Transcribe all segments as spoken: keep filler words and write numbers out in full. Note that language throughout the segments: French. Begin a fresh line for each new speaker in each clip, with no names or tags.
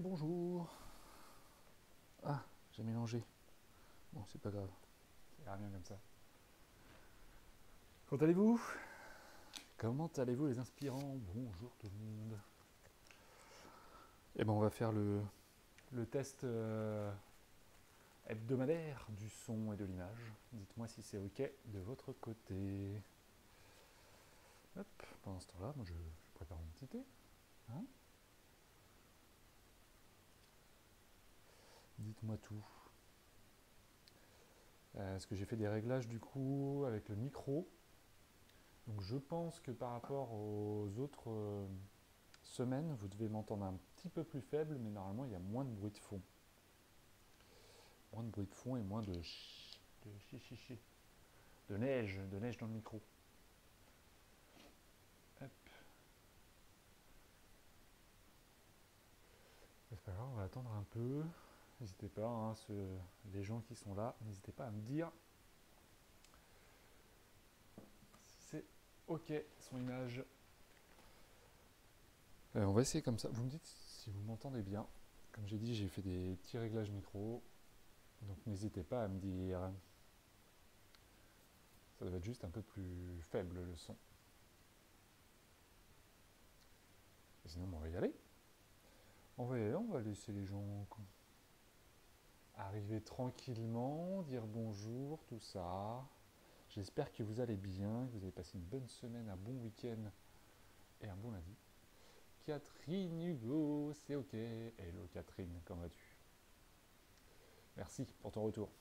bonjour. Ah, j'ai mélangé. Bon, c'est pas grave. Ça ira bien comme ça. Comment allez-vous? Comment allez-vous les inspirants? Bonjour tout le monde. Eh ben, on va faire le, le test euh, hebdomadaire du son et de l'image. Dites-moi si c'est ok de votre côté. Hop, pendant ce temps-là, moi je, je prépare mon petit thé. Hein, dites-moi tout. Euh, Est-ce que j'ai fait des réglages du coup avec le micro? Donc je pense que par rapport aux autres euh, semaines, vous devez m'entendre un petit peu plus faible, mais normalement il y a moins de bruit de fond. Moins de bruit de fond et moins de ch- de chi chi chi. De neige, de neige dans le micro. Hop. C'est pas grave, on va attendre un peu. N'hésitez pas, hein, ceux- les gens qui sont là, n'hésitez pas à me dire si c'est ok son image. Euh, on va essayer comme ça. Vous me dites si vous m'entendez bien. Comme j'ai dit, j'ai fait des petits réglages micro. Donc n'hésitez pas à me dire. Ça doit être juste un peu plus faible le son. Et sinon, on va y aller. On va y aller, on va laisser les gens arriver tranquillement, dire bonjour, tout ça. J'espère que vous allez bien, que vous avez passé une bonne semaine, un bon week-end et un bon lundi. Catherine Hugo, c'est ok. Hello Catherine, comment vas-tu? Merci pour ton retour.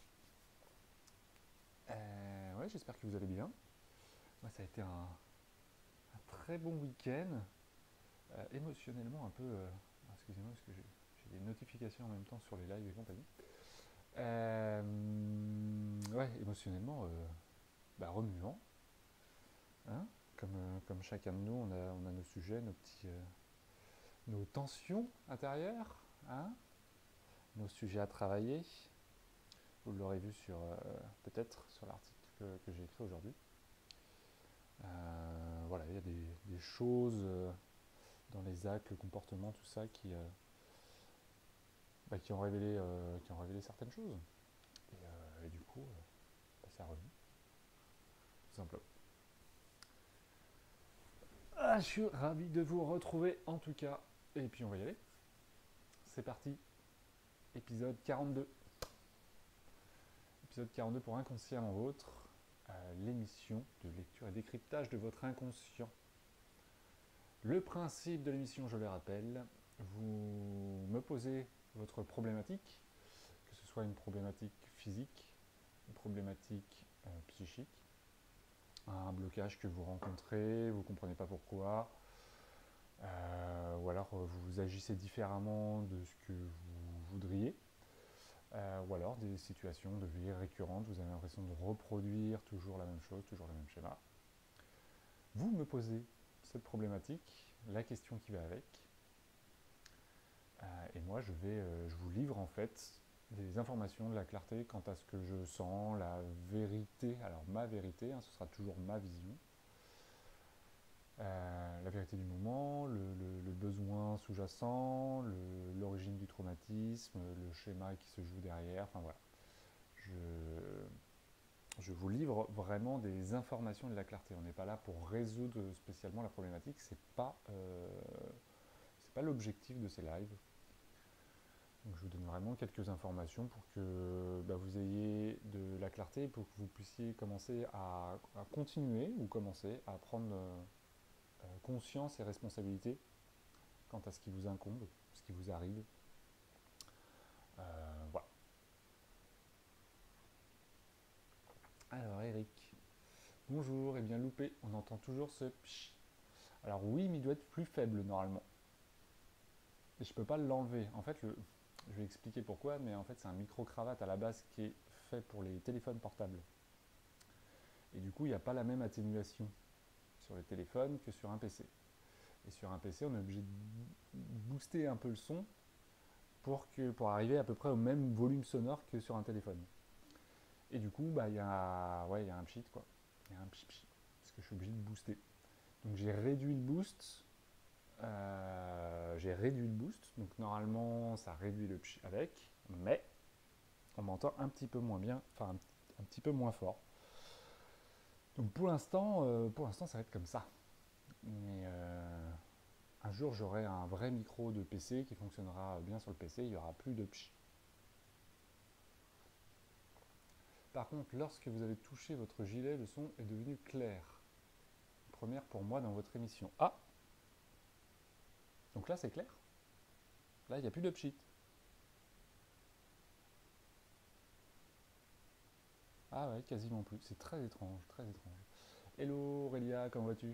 Euh, ouais, j'espère que vous allez bien. Moi, ça a été un, un très bon week-end. Euh, émotionnellement, un peu. Euh, ah, excusez-moi, parce que j'ai, j'ai des notifications en même temps sur les lives et compagnie. Euh, ouais, émotionnellement, euh, bah, remuant. Hein, comme, euh, comme chacun de nous, on a, on a nos sujets, nos petits, euh, nos tensions intérieures, hein, nos sujets à travailler. Vous l'aurez vu sur euh, peut-être sur l'article que, que j'ai écrit aujourd'hui. Euh, voilà, il y a des, des choses euh, dans les actes, le comportement, tout ça qui, euh, bah, qui, ont, révélé, euh, qui ont révélé certaines choses. Et, euh, et du coup, euh, bah, ça remue, tout simplement. Ah, je suis ravi de vous retrouver en tout cas. Et puis on va y aller. C'est parti. Épisode quarante-deux. Épisode quarante-deux pour Inconsciemment Vôtre. Euh, l'émission de lecture et décryptage de votre inconscient. Le principe de l'émission, je le rappelle, vous me posez votre problématique, que ce soit une problématique physique, une problématique euh, psychique, un blocage que vous rencontrez, vous ne comprenez pas pourquoi, euh, ou alors euh, vous agissez différemment de ce que vous voudriez, euh, ou alors des situations de vie récurrentes, vous avez l'impression de reproduire toujours la même chose, toujours le même schéma. Vous me posez cette problématique, la question qui va avec, euh, et moi je vais, euh, je vous livre en fait des informations, de la clarté quant à ce que je sens, la vérité, alors ma vérité, hein, ce sera toujours ma vision, Euh, la vérité du moment, le, le- le besoin sous-jacent, le- l'origine du traumatisme, le schéma qui se joue derrière, enfin voilà. Je, je vous livre vraiment des informations et de la clarté. On n'est pas là pour résoudre spécialement la problématique, c'est pas, euh, c'est pas l'objectif de ces lives. Donc je vous donne vraiment quelques informations pour que bah, vous ayez de la clarté, pour que vous puissiez commencer à, à continuer ou commencer à prendre euh, conscience et responsabilité quant à ce qui vous incombe, ce qui vous arrive. Euh, voilà. Alors Eric, bonjour, et eh bien loupé, on entend toujours ce psh. Alors oui, mais il doit être plus faible normalement. Et je peux pas l'enlever. En fait, le, je vais expliquer pourquoi, mais en fait c'est un micro-cravate à la base qui est fait pour les téléphones portables. Et du coup, il n'y a pas la même atténuation sur les téléphones que sur un P C. Et sur un P C, on est obligé de booster un peu le son pour, que, pour arriver à peu près au même volume sonore que sur un téléphone. Et du coup, bah, il y a, ouais, y a un pchit, quoi. Il y a un pchit, pchit, parce que je suis obligé de booster. Donc j'ai réduit le boost Euh, j'ai réduit le boost, donc normalement ça réduit le pchi avec, mais on m'entend un petit peu moins bien, enfin un, un petit peu moins fort. Donc pour l'instant, euh, pour l'instant ça va être comme ça. Mais euh, un jour j'aurai un vrai micro de P C qui fonctionnera bien sur le P C, il n'y aura plus de pchi. Par contre, lorsque vous avez touché votre gilet, le son est devenu clair. Première pour moi dans votre émission. Ah, donc là c'est clair. Là il n'y a plus de pchit. Ah ouais, quasiment plus. C'est très étrange, très étrange. Hello Aurélia, comment vas-tu?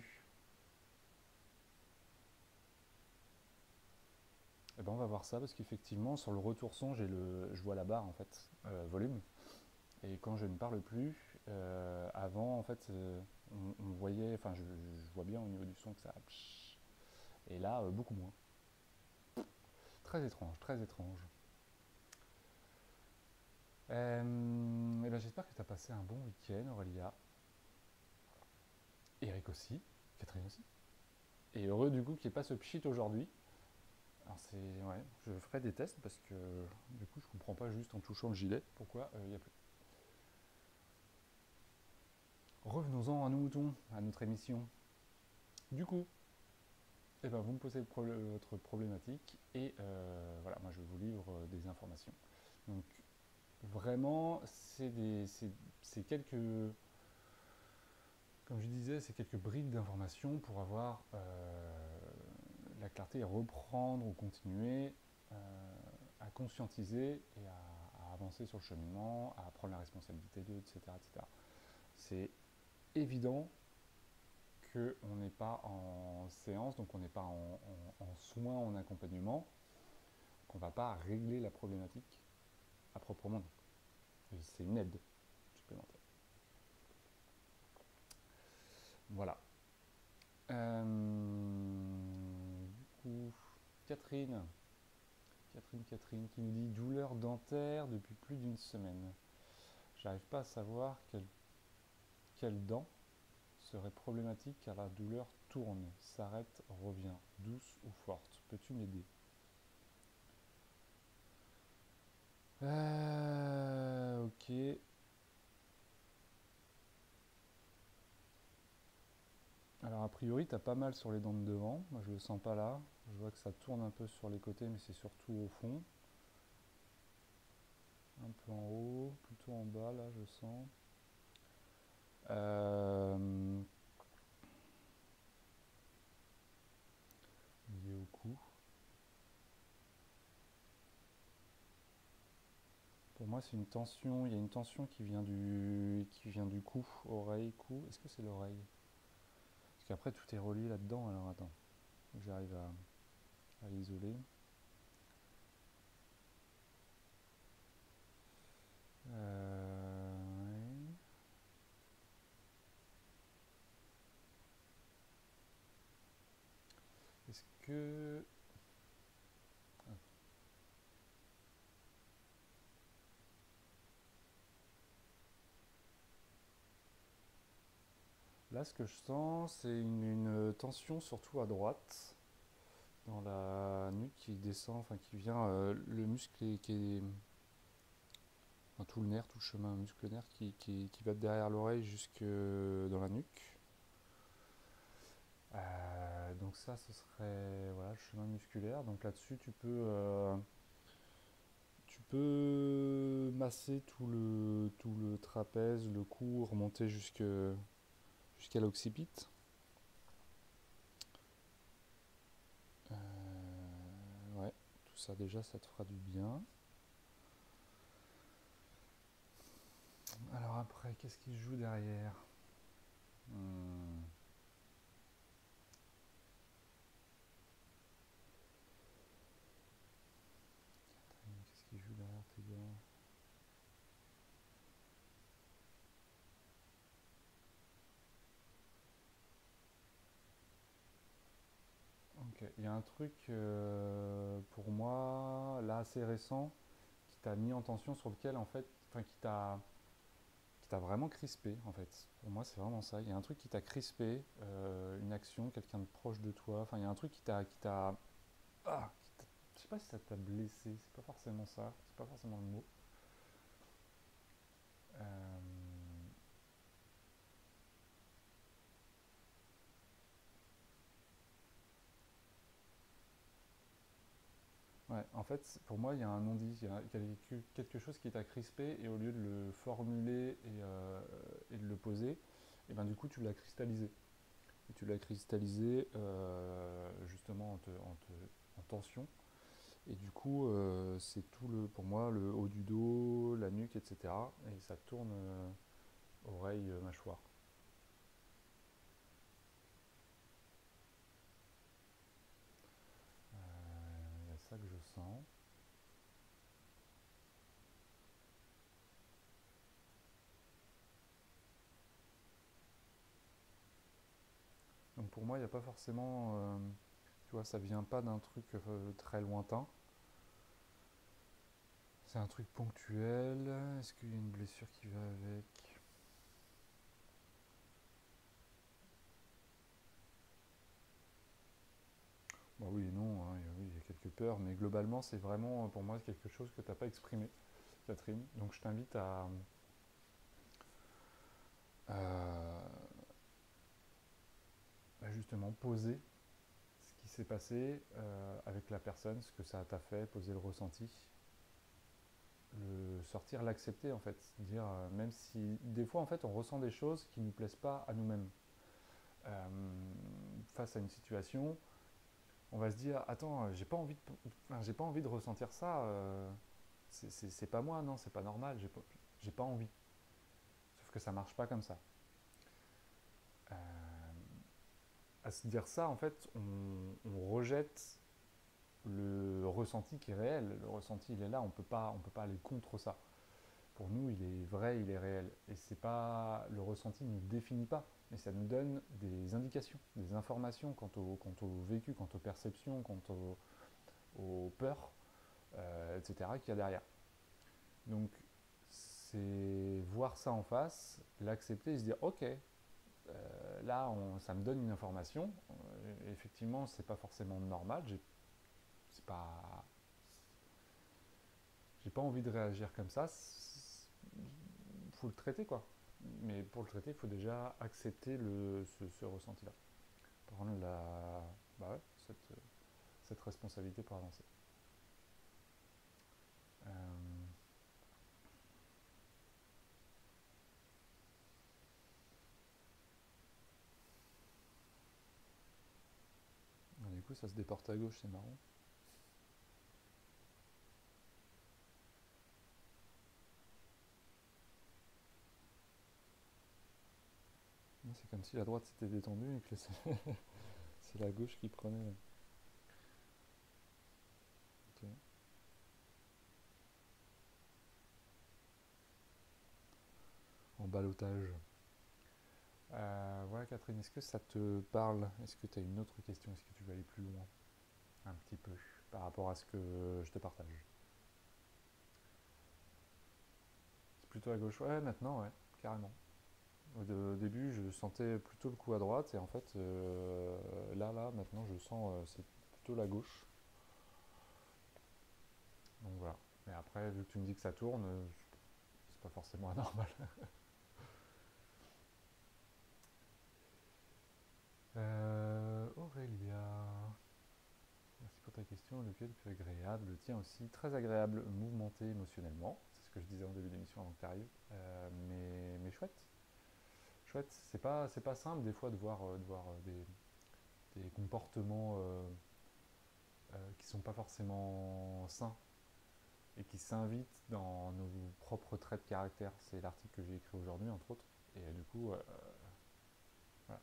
Eh ben on va voir ça parce qu'effectivement sur le retour son, j'ai le, je vois la barre en fait, euh, volume. Et quand je ne parle plus, euh, avant en fait, euh, on, on voyait, enfin je, je vois bien au niveau du son que ça. Et là, euh, beaucoup moins. Très étrange, très étrange. Euh, eh ben, j'espère que tu as passé un bon week-end, Aurélia. Eric aussi, Catherine aussi. Et heureux du coup qu'il n'y ait pas ce pchit aujourd'hui. Alors c'est, ouais, je ferai des tests parce que du coup je comprends pas juste en touchant le gilet pourquoi il euh, n'y a plus. Revenons-en à nos moutons, à notre émission. Du coup, eh ben, vous me posez le pro- votre problématique et euh, voilà, moi je vous livre euh, des informations. Donc vraiment, c'est des, c'est, c'est quelques, comme je disais, c'est quelques bribes d'informations pour avoir euh, la clarté et reprendre ou continuer euh, à conscientiser et à, à avancer sur le cheminement, à prendre la responsabilité d'eux, et cetera, et cetera. C'est évident qu'on n'est pas en séance, donc on n'est pas en, en, en soins, en accompagnement, qu'on ne va pas régler la problématique à proprement dit. C'est une aide supplémentaire. Voilà. Euh, du coup, Catherine, Catherine, Catherine, qui nous dit douleur dentaire depuis plus d'une semaine. J'arrive pas à savoir quelle, quelle dent serait problématique car la douleur tourne, s'arrête, revient, douce ou forte. Peux-tu m'aider? euh, Ok. Alors a priori, t'as pas mal sur les dents de devant. Moi, je le sens pas là. Je vois que ça tourne un peu sur les côtés, mais c'est surtout au fond. Un peu en haut, plutôt en bas, là, je sens. Euh, lié au cou. Pour moi, c'est une tension. Il y a une tension qui vient du, qui vient du cou, oreille, cou. Est-ce que c'est l'oreille? Parce qu'après, tout est relié là-dedans. Alors attends, faut que j'arrive à, à isoler. Euh, ouais. Est-ce que là, ce que je sens, c'est une, une tension surtout à droite, dans la nuque qui descend, enfin qui vient, euh, le muscle qui est, qui est- enfin, tout le nerf, tout le chemin muscle-nerf qui, qui, qui va de derrière l'oreille jusque dans la nuque. Euh, donc ça, ce serait voilà, le chemin musculaire. Donc là-dessus, tu peux, euh, tu peux masser tout le, tout le trapèze, le cou, remonter jusque, jusqu'à l'occiput. Euh, ouais, tout ça déjà, ça te fera du bien. Alors après, qu'est-ce qui se joue derrière? Hmm. Qu'est-ce qui joue derrière tes dents? Ok, il y a un truc euh, pour moi là assez récent qui t'a mis en tension sur lequel en fait, enfin qui t'a qui t'a vraiment crispé, en fait. Pour moi, c'est vraiment ça. Il y a un truc qui t'a crispé, euh, une action, quelqu'un de proche de toi. Enfin, il y a un truc qui t'a, qui t'a, ah, qui t'a- je sais pas si ça t'a blessé. C'est pas forcément ça. C'est pas forcément le mot. Euh, Ouais, en fait, pour moi, il y a un non-dit, il y a quelque chose qui t'a crispé, et au lieu de le formuler et, euh, et de le poser, et ben du coup, tu l'as cristallisé. Et tu l'as cristallisé euh, justement en, te- en te- en tension. Et du coup, euh, c'est tout le, pour moi, le haut du dos, la nuque, et cetera. Et ça tourne euh, oreille, euh, mâchoire. Euh, Il y a ça que je sens. Donc pour moi, il n'y a pas forcément, euh, tu vois, ça vient pas d'un truc euh, très lointain. C'est un truc ponctuel. Est-ce qu'il y a une blessure qui va avec? Bah oui et non, hein, oui, il y a quelques peurs, mais globalement, c'est vraiment pour moi quelque chose que tu n'as pas exprimé, Catherine. Donc je t'invite à, à- à justement poser ce qui s'est passé euh, avec la personne, ce que ça t'a fait, poser le ressenti, le sortir, l'accepter en fait. Dire, euh, même si des fois en fait on ressent des choses qui ne nous plaisent pas à nous-mêmes. Euh, Face à une situation, on va se dire attends, j'ai pas envie de, enfin, j'ai pas envie de ressentir ça, euh, c'est- c'est c'est pas moi, non, c'est pas normal, j'ai pas, j'ai pas envie. Sauf que ça marche pas comme ça. Euh, à se dire ça, en fait, on, on rejette le ressenti qui est réel. Le ressenti, il est là, on peut pas, on peut pas aller contre ça. Pour nous, il est vrai, il est réel. Et c'est pas, le ressenti ne nous définit pas, mais ça nous donne des indications, des informations quant au, quant au vécu, quant aux perceptions, quant au, aux peurs, euh, et cetera qu'il y a derrière. Donc, c'est voir ça en face, l'accepter et se dire ok, euh, là on- ça me donne une information. Euh, effectivement, c'est pas forcément normal. J'ai c'est pas j'ai pas envie de réagir comme ça. Il faut le traiter quoi. Mais pour le traiter, il faut déjà accepter le, ce, ce ressenti-là. Prendre la, bah ouais, cette, cette responsabilité pour avancer. Euh, du coup, ça se déporte à gauche, c'est marrant. C'est comme si la droite s'était détendue et que c'est la gauche qui prenait. Ok. En balotage. Euh, voilà Catherine, est-ce que ça te parle? Est-ce que tu as une autre question? Est-ce que tu veux aller plus loin? Un petit peu par rapport à ce que je te partage. C'est plutôt à gauche. Ouais, maintenant, ouais, carrément. Au, de- au début, je sentais plutôt le coup à droite et en fait, euh, là, là, maintenant, je sens euh, c'est plutôt la gauche. Donc voilà. Mais après, vu que tu me dis que ça tourne, euh, c'est pas forcément anormal. Euh, Aurélia, merci pour ta question. Le week-end fut agréable, le tien aussi. Très agréable, mouvementé émotionnellement. C'est ce que je disais en début d'émission avant que tu arrives. Euh, mais, mais chouette. Chouette. C'est pas, c'est pas simple des fois de voir, euh, de voir euh, des, des comportements euh, euh, qui sont pas forcément sains et qui s'invitent dans nos propres traits de caractère. C'est l'article que j'ai écrit aujourd'hui, entre autres. Et euh, du coup, euh, voilà.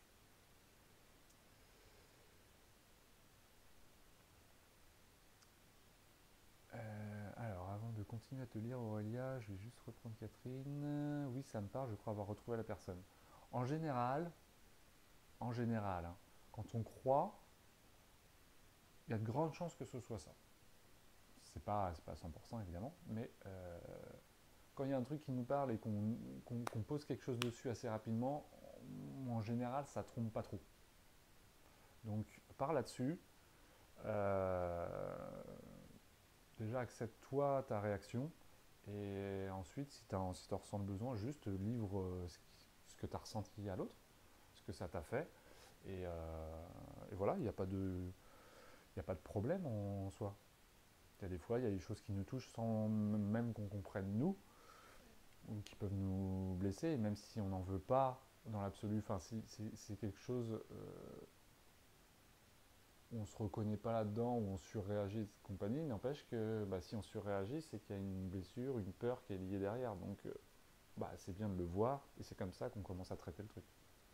Euh, alors, avant de continuer à te lire, Aurélia, je vais juste reprendre Catherine. Oui, ça me parle, je crois avoir retrouvé la personne. En général, en général, hein, quand on croit, il y a de grandes chances que ce soit ça. C'est pas, c'est pas à cent pour cent évidemment, mais euh, quand il y a un truc qui nous parle et qu'on qu'on, qu'on pose quelque chose dessus assez rapidement, en général, ça trompe pas trop. Donc, par là-dessus, euh, déjà accepte-toi ta réaction et ensuite, si tu si ressens le besoin, juste livre euh, ce, qui- ce que tu as ressenti à l'autre, ce que ça t'a fait. Et, euh, et voilà, il n'y a, pas de- il y a pas de problème en soi. Il y a des fois, il y a des choses qui nous touchent sans même qu'on comprenne nous, ou qui peuvent nous blesser, et même si on n'en veut pas dans l'absolu, enfin, si c'est quelque chose euh, où on ne se reconnaît pas là-dedans, où on surréagit et compagnie, n'empêche que bah, si on surréagit, c'est qu'il y a une blessure, une peur qui est liée derrière. Donc, euh, bah, c'est bien de le voir, et c'est comme ça qu'on commence à traiter le truc.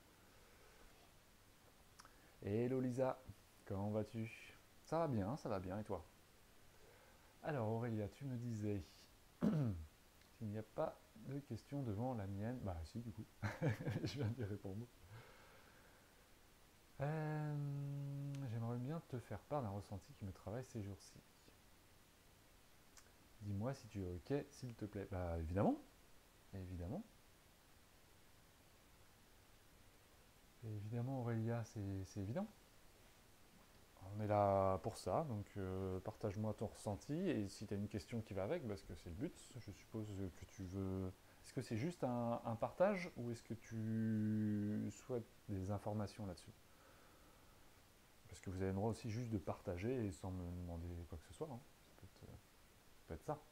Hello Lisa, comment vas-tu? Ça va bien, ça va bien, et toi? Alors Aurélia, tu me disais qu'il n'y a pas de questions devant la mienne. Bah si, du coup, je viens d'y répondre. Euh, J'aimerais bien te faire part d'un ressenti qui me travaille ces jours-ci. Dis-moi si tu es ok, s'il te plaît. Bah évidemment, évidemment. Évidemment Aurélia, c'est évident. On est là pour ça, donc euh, partage-moi ton ressenti et si tu as une question qui va avec, parce que c'est le but, je suppose que tu veux... Est-ce que c'est juste un, un partage ou est-ce que tu souhaites des informations là-dessus? Parce que vous avez le droit aussi juste de partager et sans me demander quoi que ce soit, hein. Ça peut être, ça peut être ça.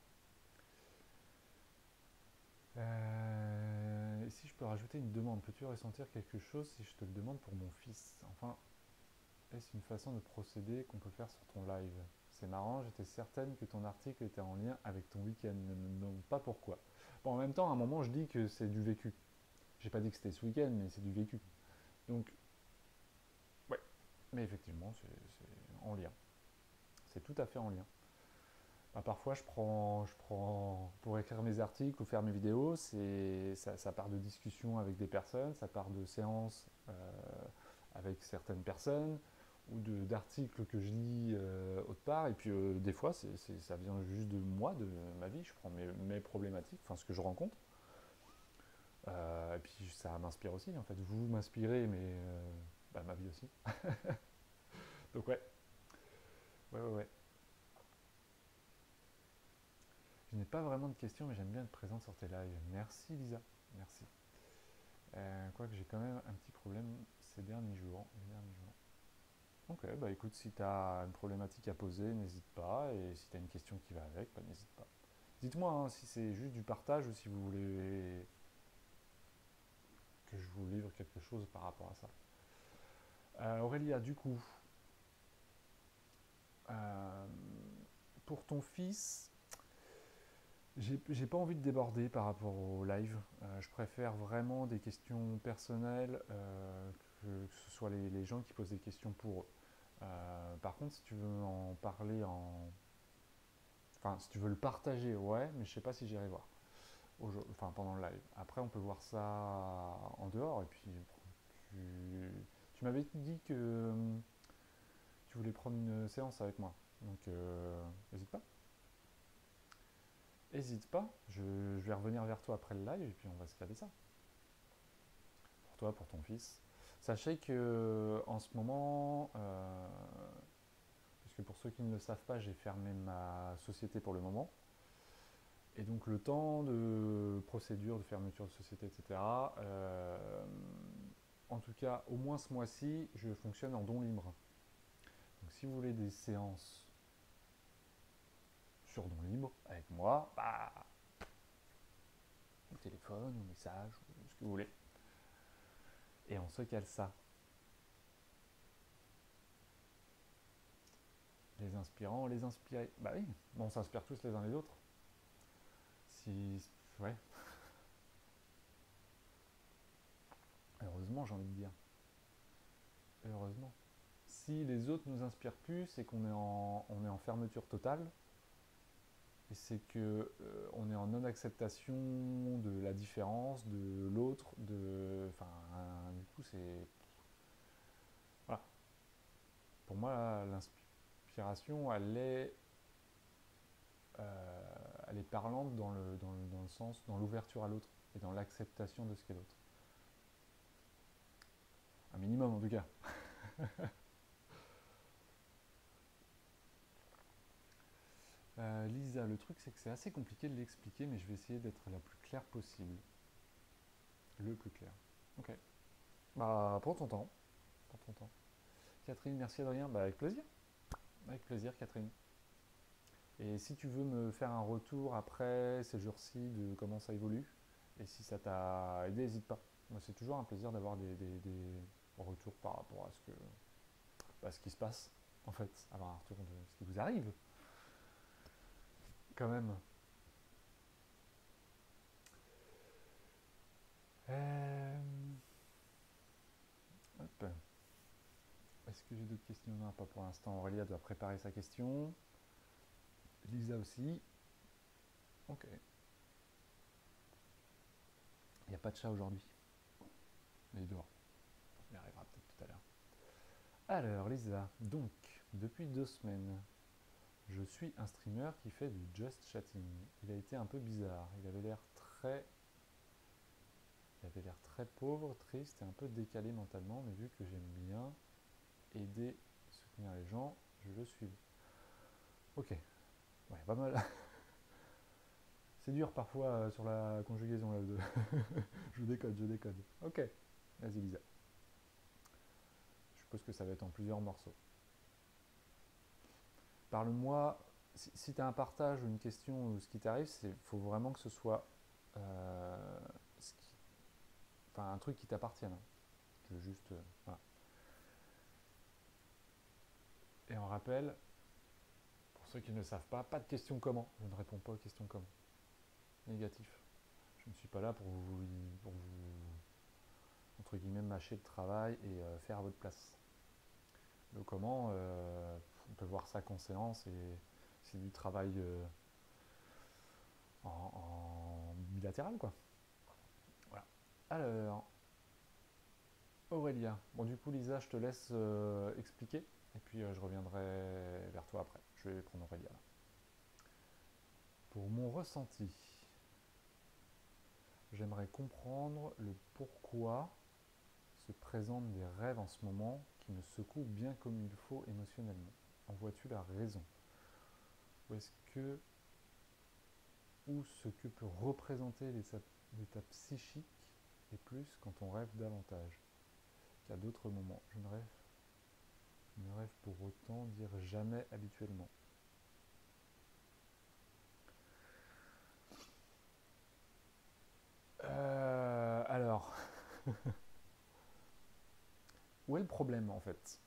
Euh, et si je peux rajouter une demande, peux-tu ressentir quelque chose si je te le demande pour mon fils? Enfin, est-ce une façon de procéder qu'on peut faire sur ton live? C'est marrant, j'étais certaine que ton article était en lien avec ton week-end, ne me demande pas pourquoi. Bon, en même temps, à un moment, je dis que c'est du vécu. J'ai pas dit que c'était ce week-end, mais c'est du vécu. Donc, ouais. Mais effectivement, c'est en lien. C'est tout à fait en lien. Bah, parfois, je prends, je prends, pour écrire mes articles ou faire mes vidéos, ça, ça part de discussions avec des personnes, ça part de séances euh, avec certaines personnes, ou d'articles que je lis euh, autre part, et puis euh, des fois, c'est c'est ça vient juste de moi, de ma vie, je prends mes, mes problématiques, enfin ce que je rencontre, euh, et puis ça m'inspire aussi, en fait, vous m'inspirez, mais euh, bah, ma vie aussi. Donc ouais, ouais, ouais, ouais. Je n'ai pas vraiment de questions, mais j'aime bien être présente sur tes lives. Merci Lisa, merci. Euh, Quoique j'ai quand même un petit problème ces derniers jours. Les derniers jours. Ok, bah écoute, si tu as une problématique à poser, n'hésite pas. Et si tu as une question qui va avec, bah, n'hésite pas. Dites-moi hein, si c'est juste du partage ou si vous voulez que je vous livre quelque chose par rapport à ça. Euh, Aurélia, du coup, euh, pour ton fils, j'ai j'ai pas envie de déborder par rapport au live. Euh, je préfère vraiment des questions personnelles, euh, que, que ce soit les, les gens qui posent des questions pour eux. Euh, par contre, si tu veux en parler en. Enfin, si tu veux le partager, ouais, mais je sais pas si j'irai voir. Enfin, pendant le live. Après, on peut voir ça en dehors. Et puis, tu, tu m'avais dit que euh, tu voulais prendre une séance avec moi. Donc, euh, n'hésite pas. Hésite pas. Je, je vais revenir vers toi après le live et puis on va se caler ça. Pour toi, pour ton fils. Sachez que en ce moment, euh, puisque pour ceux qui ne le savent pas, j'ai fermé ma société pour le moment. Et donc le temps de procédure, de fermeture de société, et cetera. Euh, en tout cas, au moins ce mois-ci, je fonctionne en don libre. Donc si vous voulez des séances sur don libre avec moi, bah, au téléphone, au message, ce que vous voulez. Et on se cale ça. Les inspirants, les inspirés. Bah oui, on s'inspire tous les uns les autres. Si. Ouais. Heureusement, j'ai envie de dire. Heureusement. Si les autres nous inspirent plus, c'est qu'on est en, on est en fermeture totale. Et c'est que euh, on est en non-acceptation de la différence, de l'autre, de. Enfin, du coup, c'est. Voilà. Pour moi, l'inspiration, elle est. Euh, elle est parlante dans le, dans, le, dans le le sens, dans l'ouverture à l'autre et dans l'acceptation de ce qu'est l'autre. Un minimum en tout cas. euh, Lisa, le truc c'est que c'est assez compliqué de l'expliquer, mais je vais essayer d'être la plus claire possible. Le plus clair. Ok. Bah, prends ton temps. Prends ton temps. Catherine, merci Adrien. Bah, avec plaisir. Avec plaisir, Catherine. Et si tu veux me faire un retour après ces jours-ci de comment ça évolue, et si ça t'a aidé, n'hésite pas. Moi, c'est toujours un plaisir d'avoir des, des, des retours par rapport à ce, que, bah, ce qui se passe, en fait, avoir un retour de ce qui vous arrive, quand même. Euh... Hop. Est-ce que j'ai d'autres questions? Non, pas pour l'instant. Aurélia doit préparer sa question. Lisa aussi. Ok. Il n'y a pas de chat aujourd'hui. Mais il dort. Il arrivera peut-être tout à l'heure. Alors, Lisa, donc, depuis deux semaines, je suis un streamer qui fait du just chatting. Il a été un peu bizarre. Il avait l'air très... Il avait l'air très pauvre, triste et un peu décalé mentalement, mais vu que j'aime bien aider, soutenir les gens, je le suis. Ok. Ouais, pas mal. C'est dur parfois euh, sur la conjugaison là. De... je décode, je décode. Ok. Vas-y, Lisa. Je suppose que ça va être en plusieurs morceaux. Parle-moi, si, si tu as un partage ou une question ou ce qui t'arrive, il faut vraiment que ce soit euh, ce qui, enfin, un truc qui t'appartienne. Je veux juste. Euh, voilà. Et on rappelle, pour ceux qui ne le savent pas, pas de questions comment. Je ne réponds pas aux questions comment. Négatif. Je ne suis pas là pour vous, pour vous entre guillemets, mâcher le travail et euh, faire à votre place. Le comment, euh, on peut voir ça qu'en séance et c'est du travail euh, en, en bilatéral, quoi. Voilà. Alors, Aurélia. Bon, du coup, Lisa, je te laisse euh, expliquer et puis euh, je reviendrai vers toi après. Je vais prendre Aurélia là. Pour mon ressenti, j'aimerais comprendre le pourquoi se présentent des rêves en ce moment qui me secouent bien comme il faut émotionnellement. En vois-tu la raison? Ou est-ce que ou ce que peut représenter l'état psychique et plus quand on rêve davantage qu'à d'autres moments. Je ne rêve, je ne rêve pour autant dire jamais habituellement. Euh, alors, où est le problème en fait?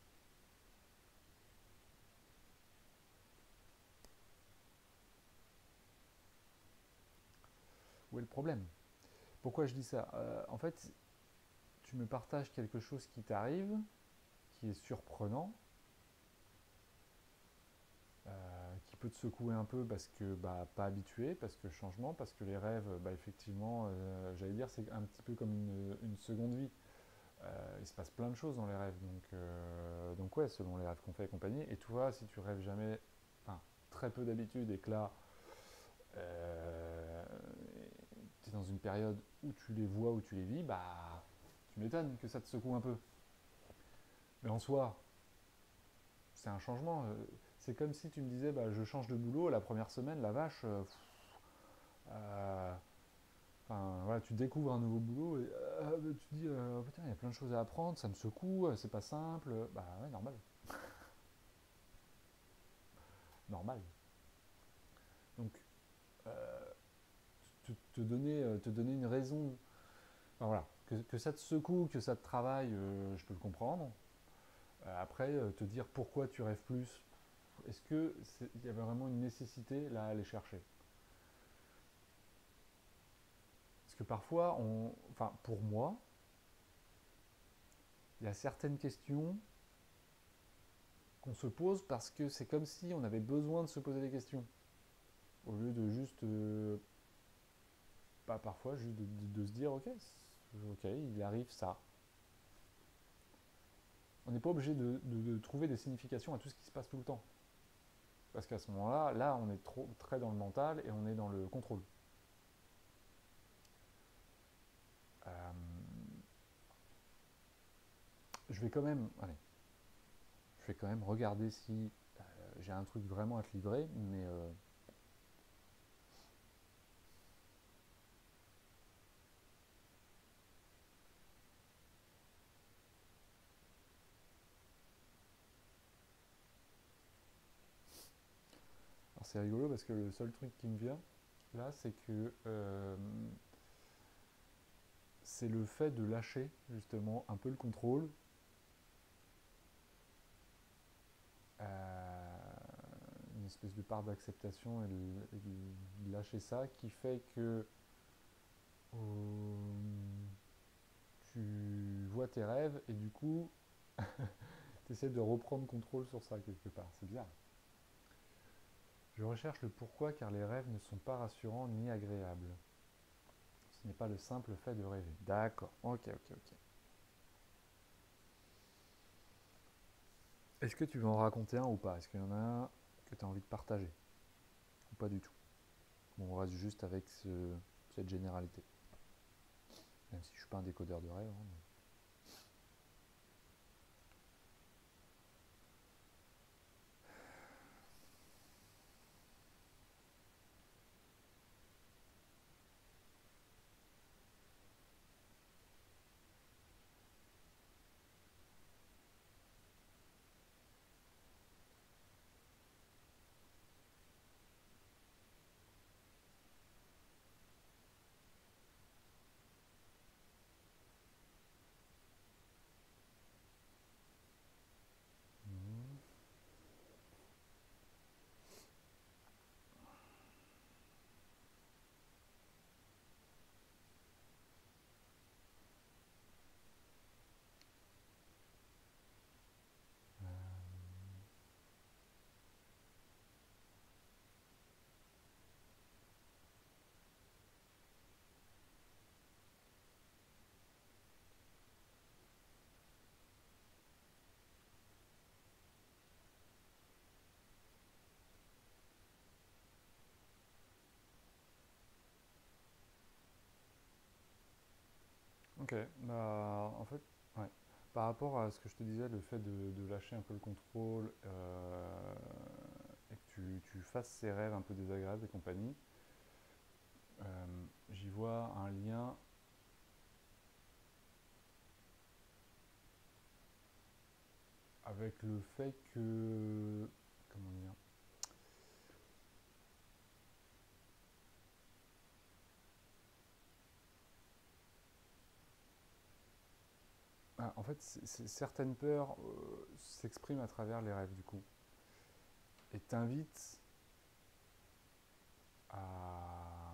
Où est le problème? Pourquoi je dis ça? euh, En fait, tu me partages quelque chose qui t'arrive, qui est surprenant, euh, qui peut te secouer un peu parce que bah, pas habitué, parce que changement, parce que les rêves, bah, effectivement, euh, j'allais dire, c'est un petit peu comme une, une seconde vie. Euh, il se passe plein de choses dans les rêves, donc, euh, donc ouais, selon les rêves qu'on fait et compagnie. Et toi, si tu rêves jamais, enfin, très peu d'habitude, et que là, euh, tu es dans une période où tu les vois, où tu les vis, bah, tu m'étonnes que ça te secoue un peu. Mais en soi, c'est un changement. euh, C'est comme si tu me disais, bah, je change de boulot, la première semaine, la vache, euh, pff, euh, enfin, voilà, tu découvres un nouveau boulot et euh, tu te dis, euh, oh, putain, il y a plein de choses à apprendre, ça me secoue, euh, c'est pas simple. Bah ouais, normal. Normal. Donc, euh, te, te donner, euh, te donner une raison, enfin, voilà, que, que ça te secoue, que ça te travaille, euh, je peux le comprendre. Euh, après, euh, te dire pourquoi tu rêves plus, est-ce qu'il y avait vraiment une nécessité là à aller chercher? Parce que parfois, on, enfin, pour moi, il y a certaines questions qu'on se pose parce que c'est comme si on avait besoin de se poser des questions. Au lieu de juste, euh, pas parfois, juste de, de- de se dire, ok, ok, il arrive ça. On n'est pas obligé de, de- de trouver des significations à tout ce qui se passe tout le temps. Parce qu'à ce moment-là, là, on est trop, très dans le mental et on est dans le contrôle. vais quand même, allez, je vais quand même regarder si euh, j'ai un truc vraiment à te livrer, mais euh, alors c'est rigolo parce que le seul truc qui me vient là, c'est que euh, c'est le fait de lâcher justement un peu le contrôle, euh, une espèce de part d'acceptation et, de, et de lâcher ça qui fait que euh, tu vois tes rêves et du coup tu essaies de reprendre contrôle sur ça quelque part. C'est bizarre. Je recherche le pourquoi car les rêves ne sont pas rassurants ni agréables. Ce n'est pas le simple fait de rêver. D'accord, ok, ok, ok. Est-ce que tu veux en raconter un ou pas? Est-ce qu'il y en a un que tu as envie de partager? Ou pas du tout? Bon, on reste juste avec ce- cette généralité. Même si je ne suis pas un décodeur de rêve. Hein, mais- Mhm. Ok, bah en fait, ouais. Par rapport à ce que je te disais, le fait de, de lâcher un peu le contrôle euh, et que tu, tu fasses ces rêves un peu désagréables et compagnie, euh, j'y vois un lien avec le fait que, comment dire, ah, en fait, c'est- c'est- certaines peurs euh, s'expriment à travers les rêves du coup, et t'invitent à,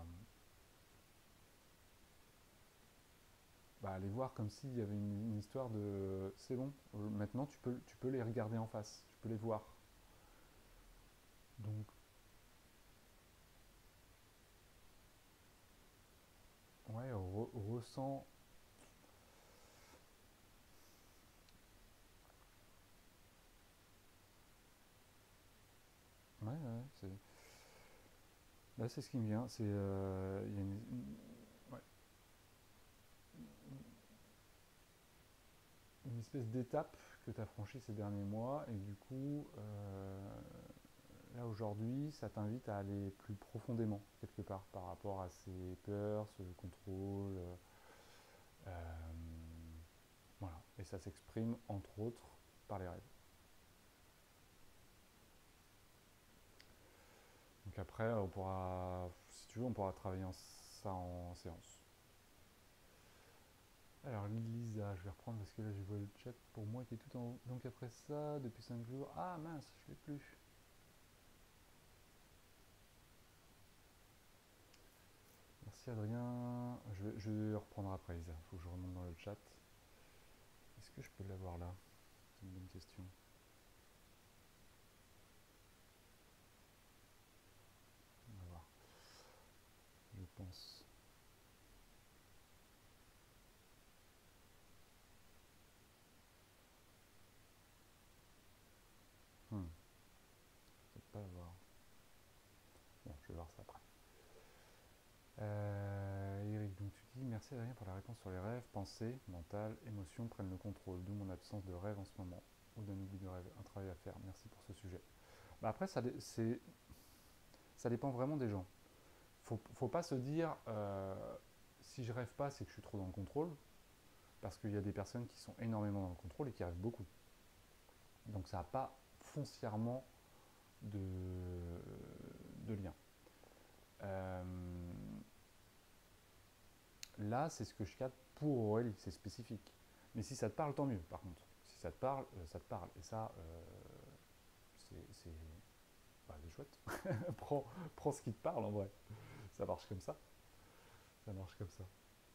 bah, à les voir comme s'il y avait une, une histoire de, c'est bon, euh, maintenant tu peux, tu peux les regarder en face, tu peux les voir. Donc, ouais, re- ressens, ouais, ouais, c'est, là c'est ce qui me vient, c'est, euh, il y a une, une- ouais, une espèce d'étape que tu as franchie ces derniers mois, et du coup, euh, là aujourd'hui, ça t'invite à aller plus profondément, quelque part, par rapport à ces peurs, ce contrôle. Euh, euh, voilà. Et ça s'exprime, entre autres, par les rêves. Donc après, on pourra, si tu veux, on pourra travailler en- ça en séance. Alors Lisa, je vais reprendre parce que là je vois le chat pour moi qui est tout en haut. Donc après ça, depuis cinq jours, ah mince, je l'ai plus. Merci Adrien. Je vais, je vais reprendre après Lisa, il faut que je remonte dans le chat. Est-ce que je peux l'avoir là? C'est une bonne question. On va voir, je pense. Hmm, peut-être pas l'avoir. Bon, je vais voir ça après. Euh, Eric, donc tu dis merci Adrien pour la réponse sur les rêves. Pensées, mental, émotions prennent le contrôle, d'où mon absence de rêve en ce moment, ou d'un oubli de rêve. Un travail à faire, merci pour ce sujet. Bah après, ça, c'est, ça dépend vraiment des gens. Faut, faut pas se dire, euh, si je rêve pas, c'est que je suis trop dans le contrôle, parce qu'il y a des personnes qui sont énormément dans le contrôle et qui rêvent beaucoup. Donc ça n'a pas foncièrement de, de lien. Euh, là, c'est ce que je capte pour Aurélie, c'est spécifique. Mais si ça te parle, tant mieux, par contre. Si ça te parle, euh, ça te parle. Et ça, euh, c'est bah, chouette. prends, prends ce qui te parle, en vrai. Ça marche comme ça. Ça marche comme ça.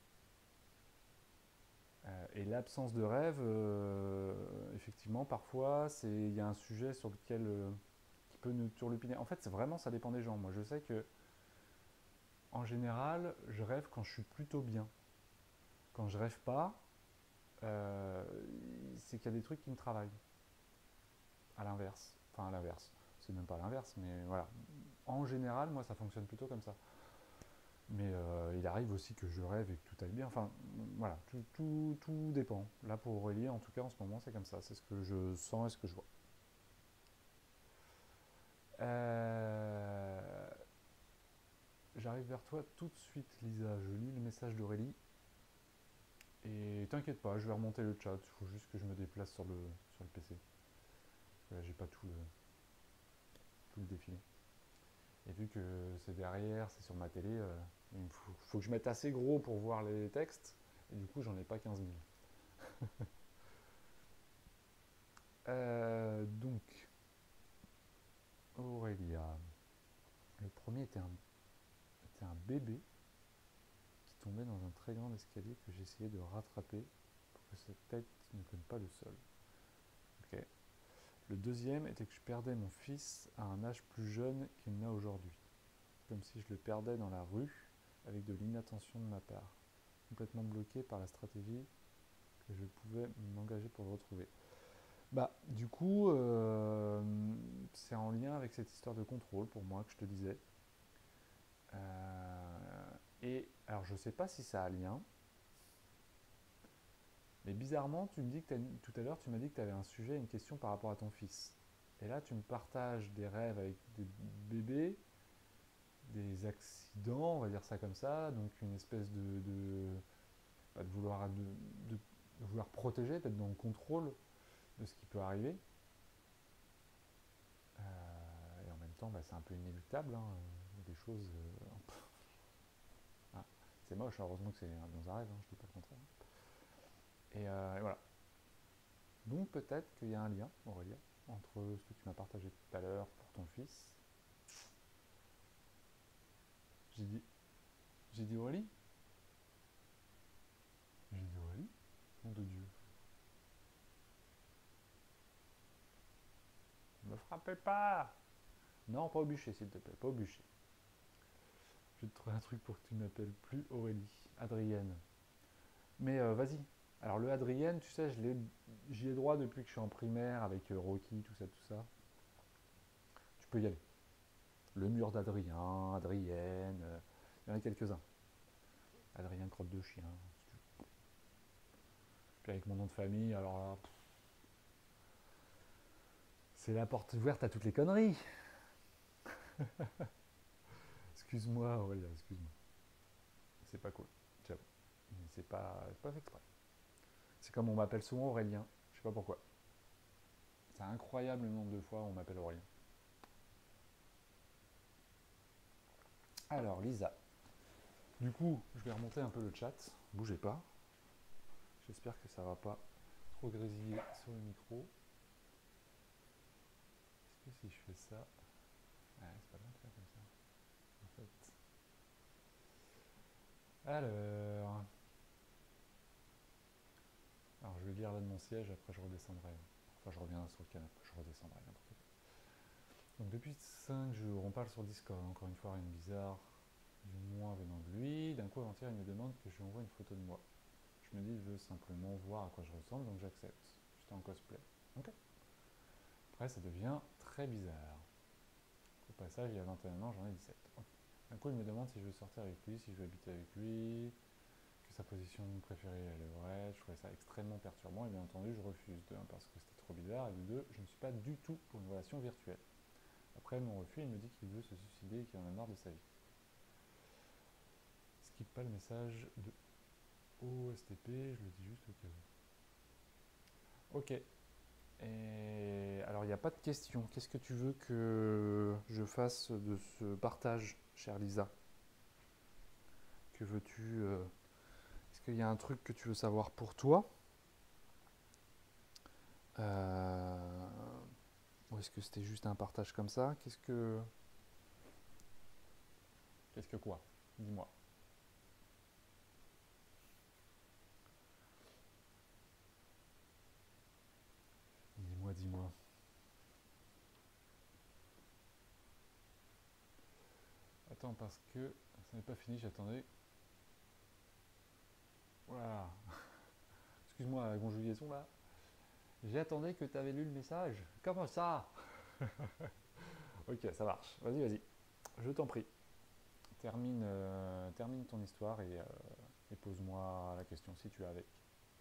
Euh, et l'absence de rêve, euh, effectivement, parfois, il y a un sujet sur lequel euh, qui peut nous turlupiner. En fait, c'est vraiment, ça dépend des gens. Moi, je sais que, en général, je rêve quand je suis plutôt bien. Quand je rêve pas, euh, c'est qu'il y a des trucs qui me travaillent. À l'inverse. Enfin, à l'inverse. C'est même pas à l'inverse, mais voilà. En général, moi, ça fonctionne plutôt comme ça. Mais euh, il arrive aussi que je rêve et que tout aille bien. Enfin, voilà, tout, tout, tout dépend. Là, pour Aurélie, en tout cas, en ce moment, c'est comme ça. C'est ce que je sens et ce que je vois. Euh, J'arrive vers toi tout de suite, Lisa. Je lis le message d'Aurélie. Et t'inquiète pas, je vais remonter le chat. Il faut juste que je me déplace sur le, sur le P C. Parce que là, j'ai pas tout le, tout le défilé. Et vu que c'est derrière, c'est sur ma télé, euh, il faut, faut que je mette assez gros pour voir les textes. Et du coup, j'en ai pas quinze mille. Euh, donc, Aurélia. Le premier était un, était un bébé qui tombait dans un très grand escalier que j'essayais de rattraper pour que sa tête ne cogne pas le sol. Ok. Le deuxième était que je perdais mon fils à un âge plus jeune qu'il n'a aujourd'hui. Comme si je le perdais dans la rue avec de l'inattention de ma part. Complètement bloqué par la stratégie que je pouvais m'engager pour le retrouver. Bah, du coup, euh, c'est en lien avec cette histoire de contrôle pour moi que je te disais. Euh, et alors, je sais pas si ça a lien, mais bizarrement, tu me dis que tout à l'heure, tu m'as dit que tu avais un sujet, une question par rapport à ton fils. Et là, tu me partages des rêves avec des bébés, des accidents, on va dire ça comme ça, donc une espèce de, de, bah, de vouloir, de, de, de vouloir protéger, d'être dans le contrôle de ce qui peut arriver. Euh, et en même temps, bah, c'est un peu inéluctable. Hein. Il y a des choses. Euh, ah, c'est moche, heureusement que c'est dans un rêve, hein, je dis pas le contraire. Et, euh, et voilà. Donc peut-être qu'il y a un lien, Aurélia, entre ce que tu m'as partagé tout à l'heure pour ton fils. J'ai dit. J'ai dit Aurélie. J'ai dit Aurélie. Nom de Dieu. Ne me frappez pas. Non, pas au bûcher, s'il te plaît, pas au bûcher. Je vais te trouver un truc pour que tu m'appelles plus Aurélie. Adrienne. Mais euh, vas-y. Alors le Adrienne, tu sais, j'y ai droit depuis que je suis en primaire avec euh, Rocky, tout ça, tout ça. Tu peux y aller. Le mur d'Adrien, Adrienne, euh, il y en a quelques-uns. Adrien crotte de chien. Puis avec mon nom de famille, alors là, c'est la porte ouverte à toutes les conneries. Excuse-moi, Aurélien, excuse-moi. C'est pas cool, j'avoue. Mais c'est pas, c'est pas fait exprès. C'est comme on m'appelle souvent Aurélien, je sais pas pourquoi. C'est incroyable le nombre de fois où on m'appelle Aurélien. Alors, Lisa. Du coup, je vais remonter un peu le chat. Bougez pas. J'espère que ça va pas trop grésiller sur le micro. Est-ce que si je fais ça... Ouais, c'est pas bien de faire comme ça. En fait... Alors... Alors, je vais lire là de mon siège, après je redescendrai. Enfin, je reviens sur le canapé, je redescendrai, n'importe quoi. Donc, depuis cinq jours, on parle sur Discord. Encore une fois, rien de bizarre. Du moins venant de lui. D'un coup, avant-hier, il me demande que je lui envoie une photo de moi. Je me dis, il veut simplement voir à quoi je ressemble, donc j'accepte. J'étais en cosplay. Ok. Après, ça devient très bizarre. Au passage, il y a vingt et un ans, j'en ai dix-sept. Okay. Un coup, il me demande si je veux sortir avec lui, si je veux habiter avec lui, que sa position préférée est Leverett. Je trouvais ça extrêmement perturbant et bien entendu je refuse. De un, parce que c'était trop bizarre, et de deux, je ne suis pas du tout pour une relation virtuelle. Après mon refus, il me dit qu'il veut se suicider et qu'il en a marre de sa vie. Skip pas le message de O S T P, je le dis juste au cas où. Ok. Et alors il n'y a pas de question. Qu'est-ce que tu veux que je fasse de ce partage, chère Lisa? Que veux-tu euh, Est-ce qu'il y a un truc que tu veux savoir pour toi? euh, Ou est-ce que c'était juste un partage comme ça? Qu'est-ce que... Qu'est-ce que quoi? Dis-moi. Dis-moi, dis-moi. Attends, parce que ça n'est pas fini, j'attendais. Voilà. Excuse-moi la conjugaison là. J'attendais que tu avais lu le message. Comment ça? Ok, ça marche. Vas-y, vas-y. Je t'en prie. Termine, euh, termine ton histoire et, euh, et pose-moi la question si tu es avec.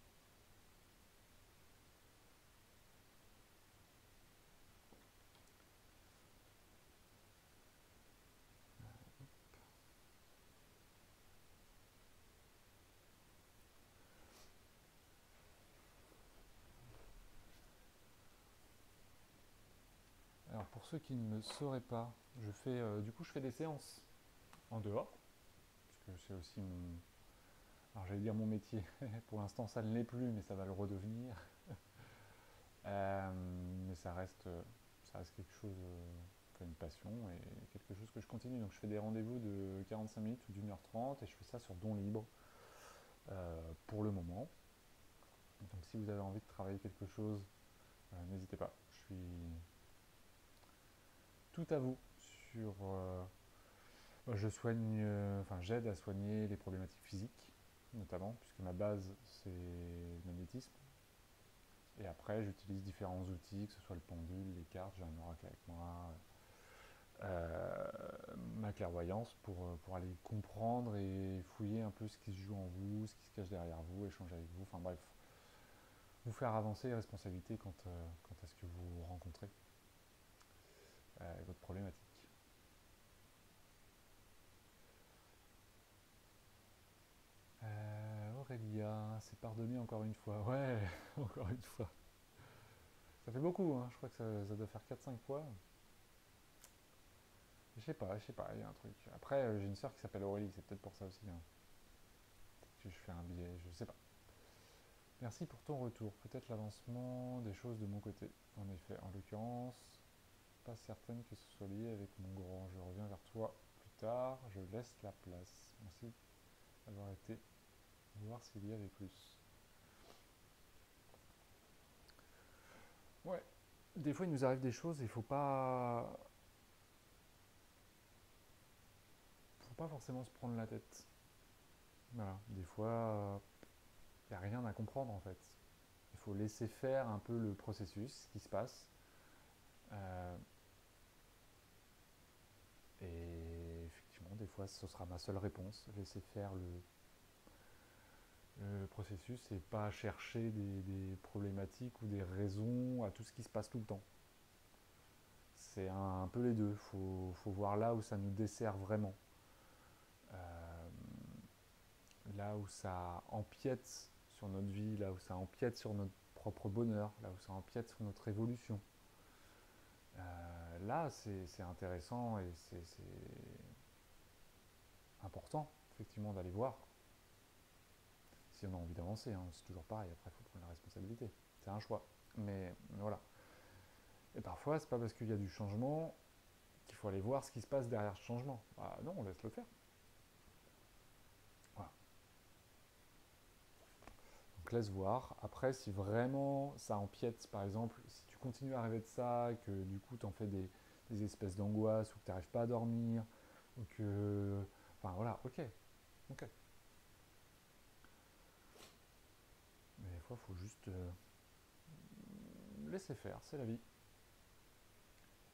Alors pour ceux qui ne le sauraient pas, je fais, euh, du coup je fais des séances en dehors, parce que c'est aussi mon, alors j'allais dire mon métier, pour l'instant ça ne l'est plus, mais ça va le redevenir. Euh, mais ça reste, ça reste quelque chose, euh, enfin une passion et quelque chose que je continue. Donc je fais des rendez-vous de quarante-cinq minutes ou d'une heure trente et je fais ça sur don libre euh, pour le moment. Donc si vous avez envie de travailler quelque chose, euh, n'hésitez pas. Je suis tout à vous sur... euh, je soigne, euh, enfin j'aide à soigner les problématiques physiques, notamment, puisque ma base c'est le magnétisme. Et après, j'utilise différents outils, que ce soit le pendule, les cartes, j'ai un oracle avec moi, euh, ma clairvoyance pour, euh, pour aller comprendre et fouiller un peu ce qui se joue en vous, ce qui se cache derrière vous, échanger avec vous, enfin bref, vous faire avancer les responsabilités quand, euh, quant à ce que vous rencontrez euh, votre problématique. Euh, Aurélia, c'est pardonné encore une fois. Ouais, encore une fois. Ça fait beaucoup, hein. Je crois que ça, ça doit faire quatre cinq fois. Je sais pas, je sais pas, il y a un truc. Après, euh, j'ai une soeur qui s'appelle Aurélie, c'est peut-être pour ça aussi, hein. Que je fais un billet, je sais pas. Merci pour ton retour. Peut-être l'avancement des choses de mon côté. En effet, en l'occurrence, pas certaine que ce soit lié avec mon grand. Je reviens vers toi plus tard. Je laisse la place. Merci d'avoir été voir s'il y avait plus. Ouais. Des fois, il nous arrive des choses, il faut pas, faut pas forcément se prendre la tête. Voilà. Des fois, il n'y a rien à comprendre en fait. Il faut laisser faire un peu le processus, ce qui se passe. Euh, et effectivement, des fois, ce sera ma seule réponse. Laisser faire le, le processus et pas chercher des, des problématiques ou des raisons à tout ce qui se passe tout le temps. C'est un, un peu les deux. Il faut, faut voir là où ça nous dessert vraiment. Euh, là où ça empiète sur notre vie, là où ça empiète sur notre propre bonheur, là où ça empiète sur notre évolution. Euh, là, c'est intéressant et c'est important, effectivement, d'aller voir. Si on a envie d'avancer, hein, c'est toujours pareil, après il faut prendre la responsabilité. C'est un choix. Mais, mais voilà. Et parfois, c'est pas parce qu'il y a du changement qu'il faut aller voir ce qui se passe derrière ce changement. Bah non, on laisse le faire. Voilà. Donc laisse voir. Après, si vraiment ça empiète, par exemple, si tu continues à rêver de ça, que du coup tu en fais des, des espèces d'angoisse, ou que tu n'arrives pas à dormir, ou que... Enfin voilà, ok. Ok. Mais des fois, il faut juste euh, laisser faire, c'est la vie.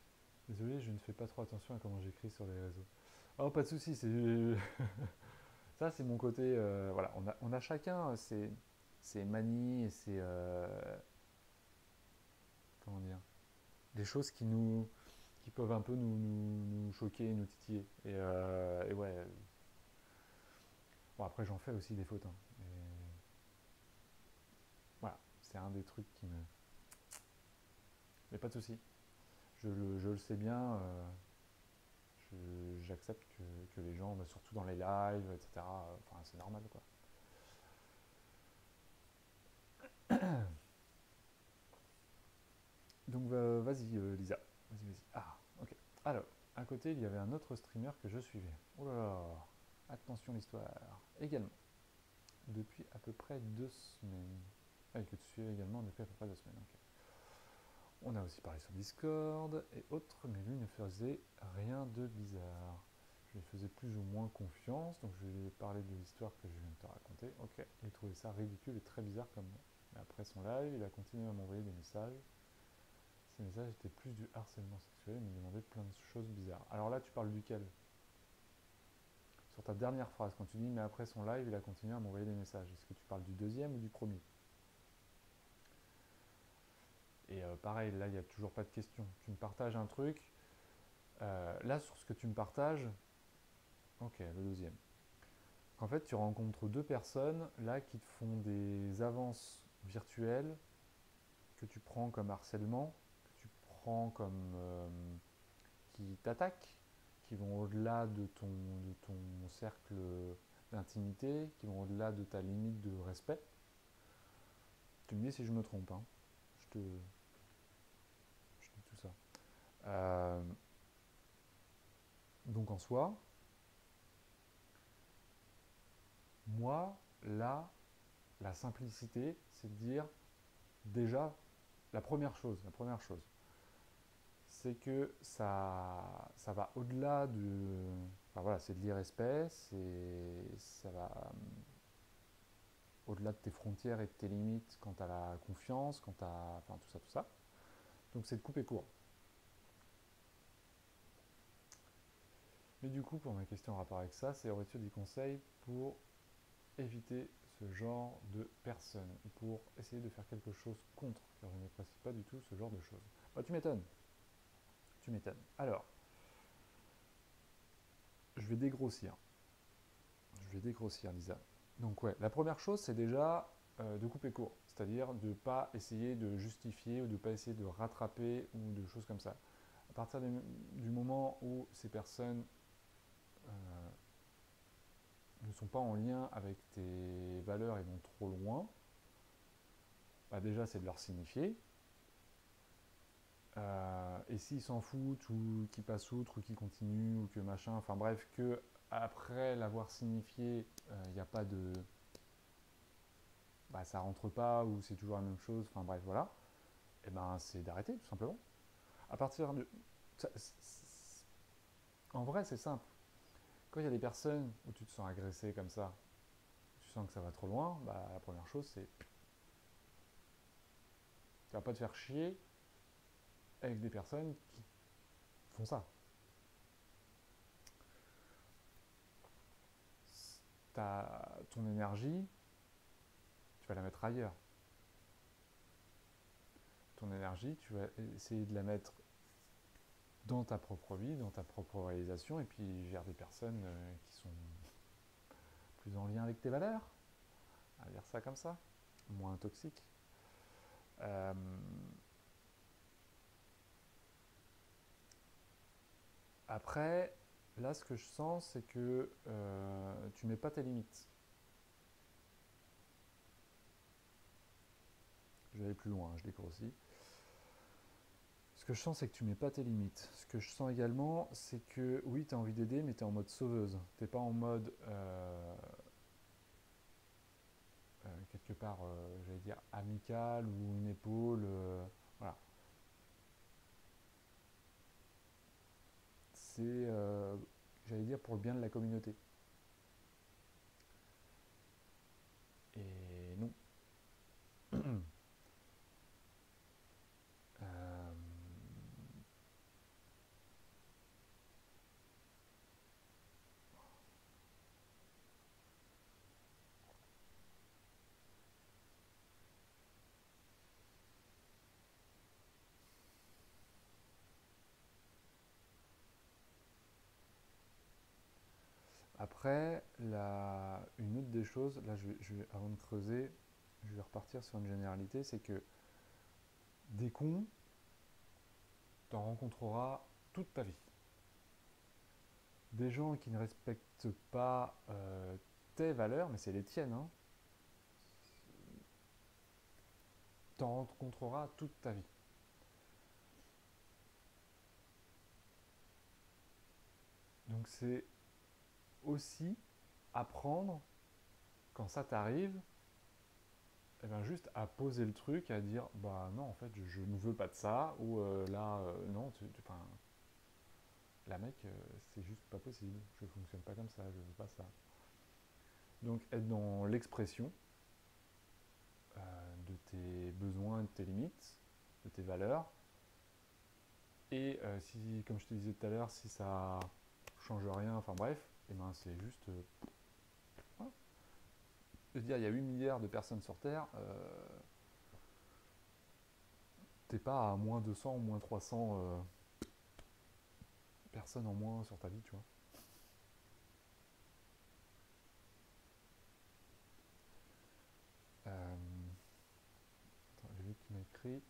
Désolé, je ne fais pas trop attention à comment j'écris sur les réseaux. Oh, pas de soucis, c'est Ça, c'est mon côté. Euh, voilà, on a, on a chacun ses, ses manies et ses. Euh, comment dire, des choses qui nous. Qui peuvent un peu nous, nous, nous choquer, nous titiller. Et, euh, et ouais. Bon, après, j'en fais aussi des fautes. Hein. Et voilà, c'est un des trucs qui me. Mais pas de souci. Je, le- je le sais bien. Euh, je- j'accepte que, que les gens, bah, surtout dans les lives, et cetera. euh, Enfin, c'est normal, quoi. Donc, va- vas-y, euh, Lisa. Vas-y, vas-y. Ah, ok. Alors, à côté, il y avait un autre streamer que je suivais. Oh là là. Attention l'histoire. Également, depuis à peu près deux semaines. Ah, et que tu suivais également depuis à peu près deux semaines. Ok. On a aussi parlé sur Discord et autres, mais lui ne faisait rien de bizarre. Je lui faisais plus ou moins confiance, donc je lui ai parlé de l'histoire que je viens de te raconter. Ok, il trouvait ça ridicule et très bizarre comme moi. Mais après son live, il a continué à m'envoyer des messages. Ces messages étaient plus du harcèlement sexuel, il me demandait plein de choses bizarres. Alors là, tu parles duquel? Sur ta dernière phrase, quand tu dis mais après son live, il a continué à m'envoyer des messages. Est-ce que tu parles du deuxième ou du premier? Et euh, pareil, là, il n'y a toujours pas de question. Tu me partages un truc. Euh, là, sur ce que tu me partages, ok, le deuxième. En fait, tu rencontres deux personnes là qui te font des avances virtuelles que tu prends comme harcèlement, que tu prends comme euh, qui t'attaquent, qui vont au-delà de ton, de ton cercle d'intimité, qui vont au-delà de ta limite de respect. Tu me dis si je me trompe, hein. je, te, je dis tout ça. Euh, donc en soi, moi, là, la simplicité, c'est de dire déjà la première chose, la première chose, c'est que ça, ça va au-delà de, enfin voilà, c'est de l'irrespect, c'est, ça va euh, au-delà de tes frontières et de tes limites quant à la confiance, quant à, enfin tout ça, tout ça. Donc c'est de couper court. Mais du coup, pour ma question en rapport avec ça, c'est aurais-tu des conseils pour éviter ce genre de personnes, ou pour essayer de faire quelque chose contre, car je n'apprécie pas du tout ce genre de choses. Bah, tu m'étonnes, tu m'étonnes. Alors, je vais dégrossir. Je vais dégrossir, Lisa. Donc ouais, la première chose, c'est déjà euh, de couper court. C'est-à-dire de ne pas essayer de justifier ou de ne pas essayer de rattraper ou de choses comme ça. À partir du, du moment où ces personnes euh, ne sont pas en lien avec tes valeurs et vont trop loin, bah déjà c'est de leur signifier. Euh, et s'ils s'en foutent ou qu'ils passent outre ou qu'ils continuent ou que machin, enfin bref, que après l'avoir signifié, il euh, n'y a pas de, bah, ça rentre pas ou c'est toujours la même chose, enfin bref, voilà, et ben c'est d'arrêter tout simplement. À partir de. Ça, c'est- c'est- En vrai, c'est simple. Quand il y a des personnes où tu te sens agressé comme ça, tu sens que ça va trop loin, bah, la première chose c'est. Tu vas pas te faire chier avec des personnes qui font ça. Ta, ton énergie, tu vas la mettre ailleurs. Ton énergie, tu vas essayer de la mettre dans ta propre vie, dans ta propre réalisation, et puis vers des personnes euh, qui sont plus en lien avec tes valeurs, on va dire ça comme ça, moins toxiques. Euh, Après, là, ce que je sens, c'est que euh, tu mets pas tes limites. Je vais aller plus loin, hein, je dégrossis. Ce que je sens, c'est que tu mets pas tes limites. Ce que je sens également, c'est que oui, tu as envie d'aider, mais tu es en mode sauveuse. Tu n'es pas en mode, euh, euh, quelque part, euh, j'allais dire, amical ou une épaule. Euh, voilà. C'est, euh, j'allais dire, pour le bien de la communauté. Et non. Euh, Après, la, une autre des choses, là je vais, je vais- avant de creuser, je vais repartir sur une généralité, c'est que des cons, t'en rencontreras toute ta vie. Des gens qui ne respectent pas euh, tes valeurs, mais c'est les tiennes, hein, t'en rencontreras toute ta vie. Donc c'est aussi apprendre, quand ça t'arrive, eh ben juste à poser le truc, à dire bah non en fait je, je ne veux pas de ça, ou euh, là euh, non, tu, tu, enfin, la mec euh, c'est juste pas possible, je fonctionne pas comme ça, je veux pas ça. Donc être dans l'expression euh, de tes besoins, de tes limites, de tes valeurs, et euh, si, comme je te disais tout à l'heure, si ça change rien, enfin bref, et ben c'est juste euh, voilà. De dire il y a huit milliards de personnes sur Terre, euh, t'es pas à moins deux cents ou moins trois cents euh, personnes en moins sur ta vie, tu vois. Euh, attends, j'ai vu qui m'a écrit.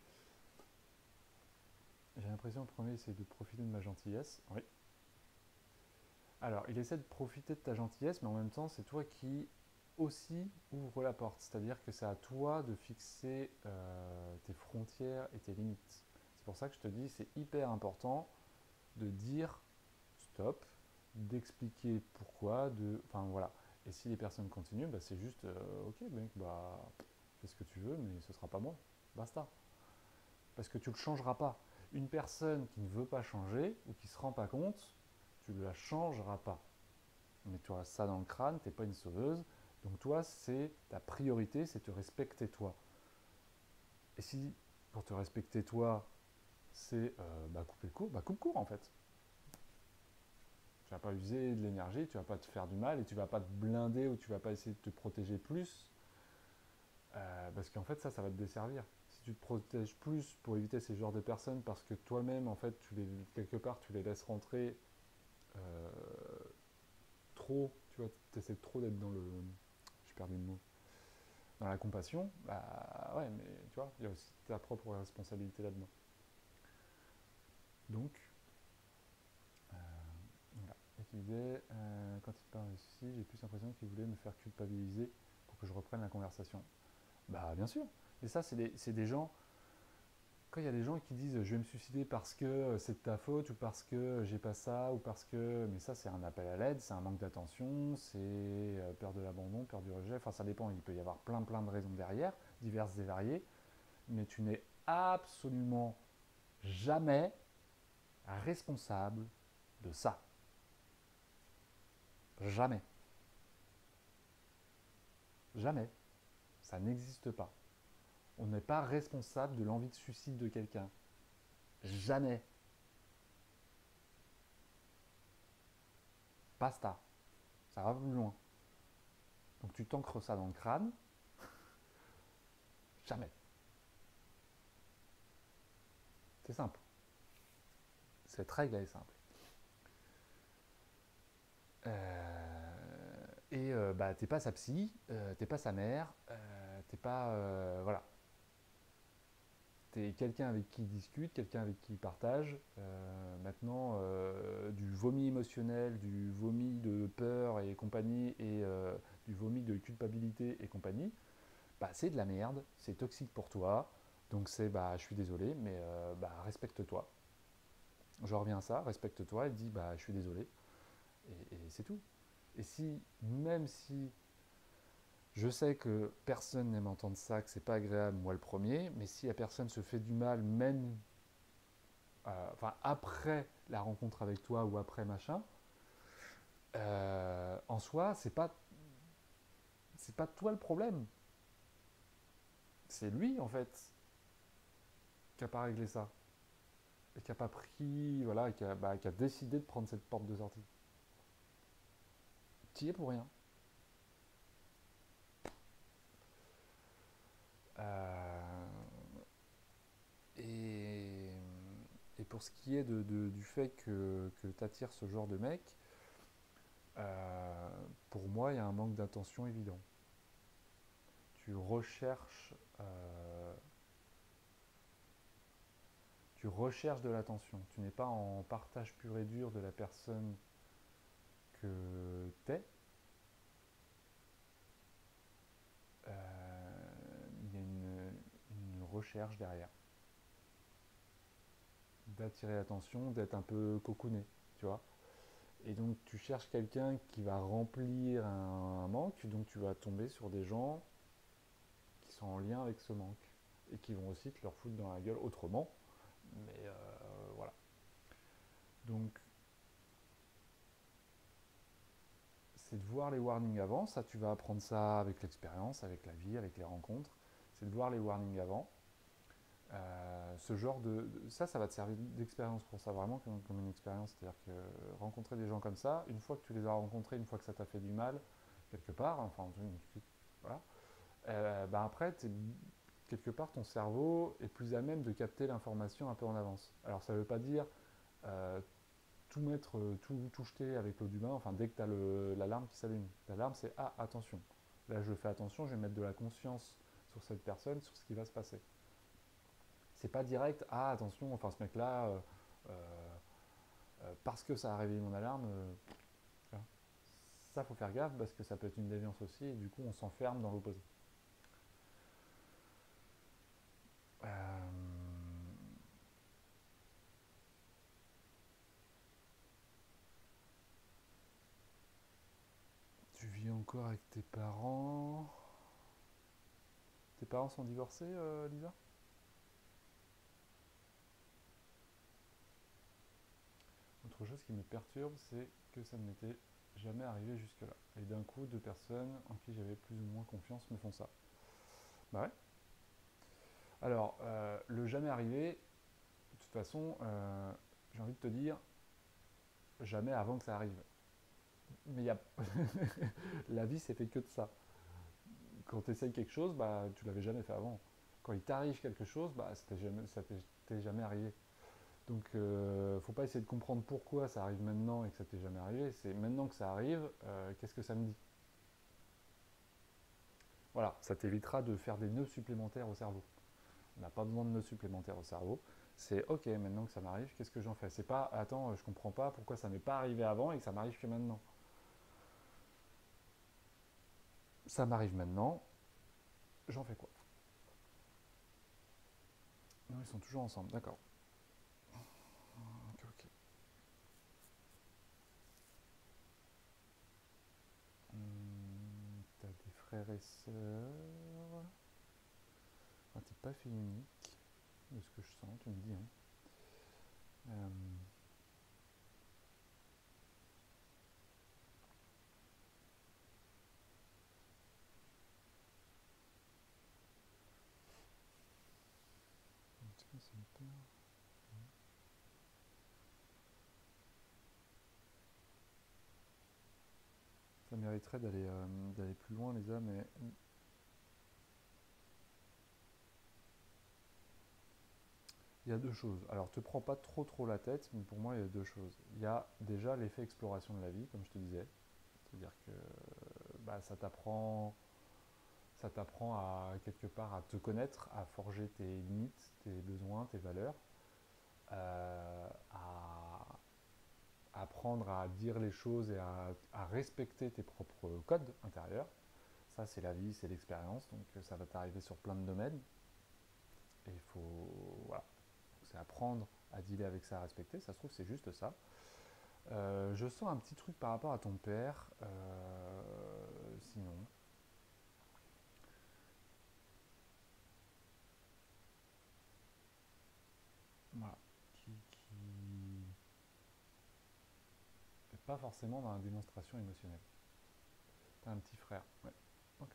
J'ai l'impression que le premier c'est de profiter de ma gentillesse. Oui. Alors, il essaie de profiter de ta gentillesse, mais en même temps, c'est toi qui aussi ouvre la porte. C'est-à-dire que c'est à toi de fixer euh, tes frontières et tes limites. C'est pour ça que je te dis, c'est hyper important de dire stop, d'expliquer pourquoi, de, enfin voilà. Et si les personnes continuent, bah, c'est juste, euh, ok mec, bah fais ce que tu veux, mais ce sera pas moi. Basta. Parce que tu ne le changeras pas. Une personne qui ne veut pas changer ou qui ne se rend pas compte, tu ne la changeras pas. Mais tu auras ça dans le crâne, tu n'es pas une sauveuse. Donc toi, c'est ta priorité, c'est te respecter toi. Et si pour te respecter toi, c'est euh, bah, couper le court, bah coupe court en fait. Tu vas pas user de l'énergie, tu vas pas te faire du mal et tu vas pas te blinder ou tu vas pas essayer de te protéger plus. Euh, parce qu'en fait, ça, ça va te desservir. Si tu te protèges plus pour éviter ces genres de personnes parce que toi-même, en fait, tu les, quelque part, tu les laisses rentrer euh, trop, tu vois, tu essaies trop d'être dans le. J'ai perdu le mot. Dans la compassion, bah ouais, mais tu vois, il y a aussi ta propre responsabilité là-dedans. Donc, euh, voilà. Et qui disait, euh, quand il parle ici, j'ai plus l'impression qu'il voulait me faire culpabiliser pour que je reprenne la conversation. Bah bien sûr. Et ça, c'est des, c'est des gens, quand il y a des gens qui disent je vais me suicider parce que c'est de ta faute ou parce que j'ai pas ça ou parce que. Mais ça, c'est un appel à l'aide, c'est un manque d'attention, c'est euh, peur de l'abandon, peur du rejet. Enfin, ça dépend, il peut y avoir plein plein de raisons derrière, diverses et variées. Mais tu n'es absolument jamais responsable de ça. Jamais. Jamais. Ça n'existe pas. On n'est pas responsable de l'envie de suicide de quelqu'un. Jamais. Basta. Ça va plus loin. Donc tu t'ancres ça dans le crâne. Jamais. C'est simple. Cette règle, elle est simple. Euh, et euh, bah, t'es pas sa psy, euh, t'es pas sa mère, euh, t'es pas. Euh, voilà. T'es quelqu'un avec qui il discute, quelqu'un avec qui il partage. Euh, maintenant, euh, du vomi émotionnel, du vomi de peur et compagnie, et euh, du vomi de culpabilité et compagnie, bah, c'est de la merde, c'est toxique pour toi. Donc c'est, bah, je suis désolé, mais euh, bah, respecte-toi. Je reviens à ça, respecte-toi et dis, bah, je suis désolé. Et, et c'est tout. Et si, même si je sais que personne n'aime entendre ça, que c'est pas agréable, moi le premier, mais si la personne se fait du mal, même euh, enfin, après la rencontre avec toi ou après machin, euh, en soi, c'est pas, c'est pas toi le problème. C'est lui, en fait, qui a pas réglé ça. Et qui a pas pris, voilà, qui a, bah, qui a décidé de prendre cette porte de sortie. Tu y es pour rien. Euh, et, et pour ce qui est de, de- du fait que, que tu attires ce genre de mec, euh, pour moi, il y a un manque d'attention évident. Tu recherches, euh, tu recherches de l'attention. Tu n'es pas en partage pur et dur de la personne que t'es. Euh, il y a une, une recherche derrière. D'attirer l'attention, d'être un peu cocooné, tu vois. Et donc tu cherches quelqu'un qui va remplir un, un manque, donc tu vas tomber sur des gens qui sont en lien avec ce manque et qui vont aussi te leur foutre dans la gueule autrement. Mais euh, voilà. Donc c'est de voir les warnings avant, ça tu vas apprendre ça avec l'expérience, avec la vie, avec les rencontres. C'est de voir les warnings avant. Euh, ce genre de, de- ça, ça va te servir d'expérience pour ça, vraiment comme, comme une expérience. C'est-à-dire que rencontrer des gens comme ça, une fois que tu les as rencontrés, une fois que ça t'a fait du mal, quelque part, enfin, une- voilà, euh, bah après, t'es- quelque part, ton cerveau est plus à même de capter l'information un peu en avance. Alors, ça ne veut pas dire euh, tout mettre, euh, tout, tout jeter avec l'eau du bain, enfin, dès que tu as l'alarme qui s'allume. L'alarme, c'est ah, attention. Là, je fais attention, je vais mettre de la conscience sur cette personne, sur ce qui va se passer. C'est pas direct, ah attention, enfin ce mec-là, euh, euh, euh, parce que ça a réveillé mon alarme, euh, ça faut faire gaffe parce que ça peut être une déviance aussi et du coup on s'enferme dans l'opposé. Euh, tu vis encore avec tes parents. Tes parents sont divorcés, euh, Lisa? Autre chose qui me perturbe, c'est que ça ne m'était jamais arrivé jusque-là. Et d'un coup, deux personnes en qui j'avais plus ou moins confiance me font ça. Bah ouais. Alors, euh, le jamais arrivé, de toute façon, euh, j'ai envie de te dire, jamais avant que ça arrive. Mais y a... la vie, c'est fait que de ça. Quand tu essayes quelque chose, bah, tu l'avais jamais fait avant. Quand il t'arrive quelque chose, bah, jamais, ça t'est jamais arrivé. Donc, euh, faut pas essayer de comprendre pourquoi ça arrive maintenant et que ça t'est jamais arrivé. C'est maintenant que ça arrive, euh, qu'est-ce que ça me dit? Voilà, ça t'évitera de faire des nœuds supplémentaires au cerveau. On n'a pas besoin de nœuds supplémentaires au cerveau. C'est ok, maintenant que ça m'arrive, qu'est-ce que j'en fais? C'est pas attends, je comprends pas pourquoi ça m'est pas arrivé avant et que ça m'arrive que maintenant. Ça m'arrive maintenant, j'en fais quoi? Non, ils sont toujours ensemble, d'accord. Ok, ok. Hmm, t'as des frères et sœurs. Ah, t'es pas fille unique, de ce que je sens, tu me dis. Hein. Euh, tiens, ça me perd. Ça mériterait d'aller euh, d'aller plus loin, les âmes, mais il y a deux choses. Alors, te prends pas trop trop la tête, mais pour moi, il y a deux choses. Il y a déjà l'effet exploration de la vie, comme je te disais. C'est-à-dire que bah, ça t'apprend ça t'apprend à quelque part à te connaître, à forger tes limites, tes besoins, tes valeurs, euh, à apprendre à dire les choses et à, à respecter tes propres codes intérieurs. Ça, c'est la vie, c'est l'expérience, donc ça va t'arriver sur plein de domaines. Et il faut, voilà, c'est apprendre à dealer avec ça, à respecter. Ça se trouve, c'est juste ça. Euh, je sens un petit truc par rapport à ton père. Euh, sinon, voilà, qui, qui n'est pas forcément dans la démonstration émotionnelle. T'as un petit frère, ouais. Ok.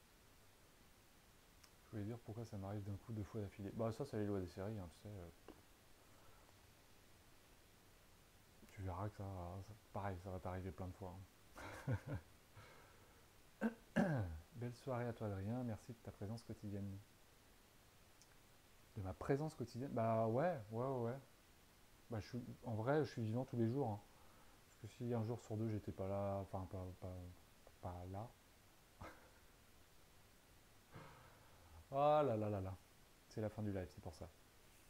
Je voulais dire pourquoi ça m'arrive d'un coup deux fois d'affilée. Bah ça, c'est les lois des séries, hein, tu sais. euh, tu verras que ça, ça- pareil, ça va t'arriver plein de fois. Hein. Belle soirée à toi, Adrien. Merci de ta présence quotidienne. De ma présence quotidienne. Bah ouais, ouais, ouais, ouais. Bah, je suis, en vrai, je suis vivant tous les jours. Hein. que si un jour sur deux j'étais pas là, enfin pas, pas, pas là. Ah là là là là. C'est la fin du live, c'est pour ça.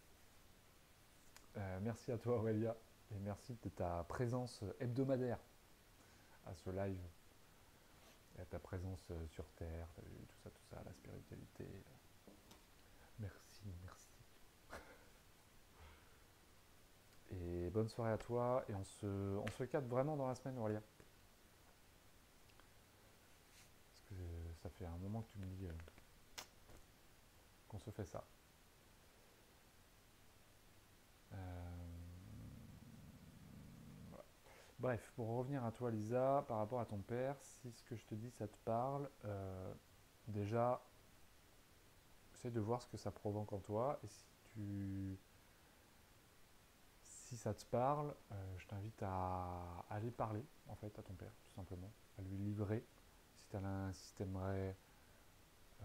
Euh, merci à toi Aurélia. Et merci de ta présence hebdomadaire à ce live. Et à ta présence sur Terre, t'as vu, tout ça, tout ça, la spiritualité. Merci, merci. Et bonne soirée à toi. Et on se, on se capte vraiment dans la semaine, Aurélia. Parce que ça fait un moment que tu me dis euh, qu'on se fait ça. Euh, voilà. Bref, pour revenir à toi, Lisa, par rapport à ton père, si ce que je te dis, ça te parle, euh, déjà, essaie de voir ce que ça provoque en toi. Et si tu si ça te parle, euh, je t'invite à aller parler en fait à ton père, tout simplement, à lui livrer. Si tu si aimerais euh,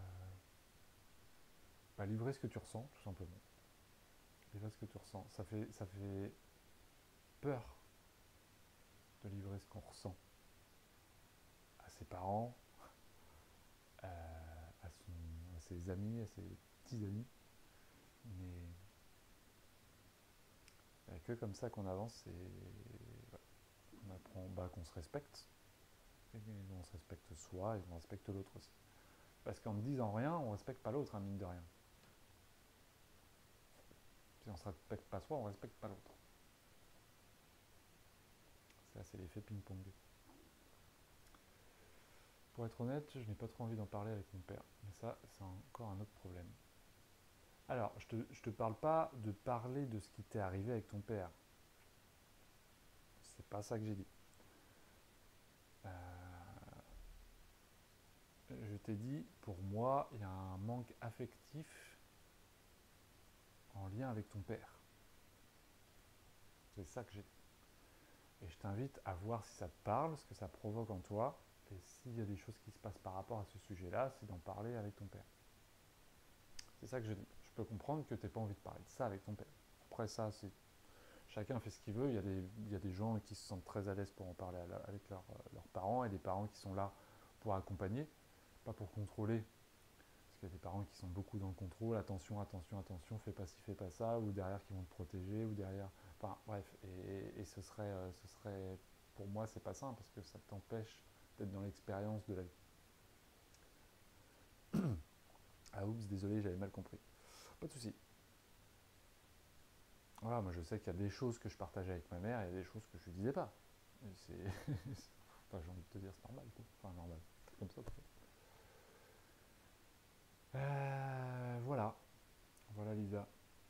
bah, livrer ce que tu ressens, tout simplement. Livrer ce que tu ressens. Ça fait, ça fait peur de livrer ce qu'on ressent à ses parents, euh, à, son, à ses amis, à ses petits amis. Mais il n'y a que comme ça qu'on avance et ouais, on apprend bah, qu'on se respecte. Et on se respecte soi et on respecte l'autre aussi. Parce qu'en ne disant rien, on ne respecte pas l'autre, hein, mine de rien. Si on ne se respecte pas soi, on ne respecte pas l'autre. Ça, c'est l'effet ping-pong. Pour être honnête, je n'ai pas trop envie d'en parler avec mon père. Mais ça, c'est encore un autre problème. Alors, je te, je te parle pas de parler de ce qui t'est arrivé avec ton père. C'est pas ça que j'ai dit. Euh, je t'ai dit, pour moi, il y a un manque affectif en lien avec ton père. C'est ça que j'ai dit. Et je t'invite à voir si ça te parle, ce que ça provoque en toi, et s'il y a des choses qui se passent par rapport à ce sujet-là, c'est d'en parler avec ton père. C'est ça que je dis. Je peux comprendre que tu n'aies pas envie de parler de ça avec ton père. Après ça, c'est chacun fait ce qu'il veut. Il y, a des, il y a des gens qui se sentent très à l'aise pour en parler avec leur, leurs parents et des parents qui sont là pour accompagner, pas pour contrôler. Parce qu'il y a des parents qui sont beaucoup dans le contrôle, attention, attention, attention, fais pas ci, fais pas ça, ou derrière qui vont te protéger, ou derrière. Enfin bref, et, et ce, serait, ce serait, pour moi, c'est pas sain parce que ça t'empêche d'être dans l'expérience de la vie. Ah oups, désolé, j'avais mal compris. Pas de souci. Voilà, moi je sais qu'il y a des choses que je partageais avec ma mère et il y a des choses que je lui disais pas. C'est. Enfin, j'ai envie de te dire, c'est normal, quoi. Enfin, normal. C'est comme ça, en fait. Euh, voilà. Voilà, Lisa.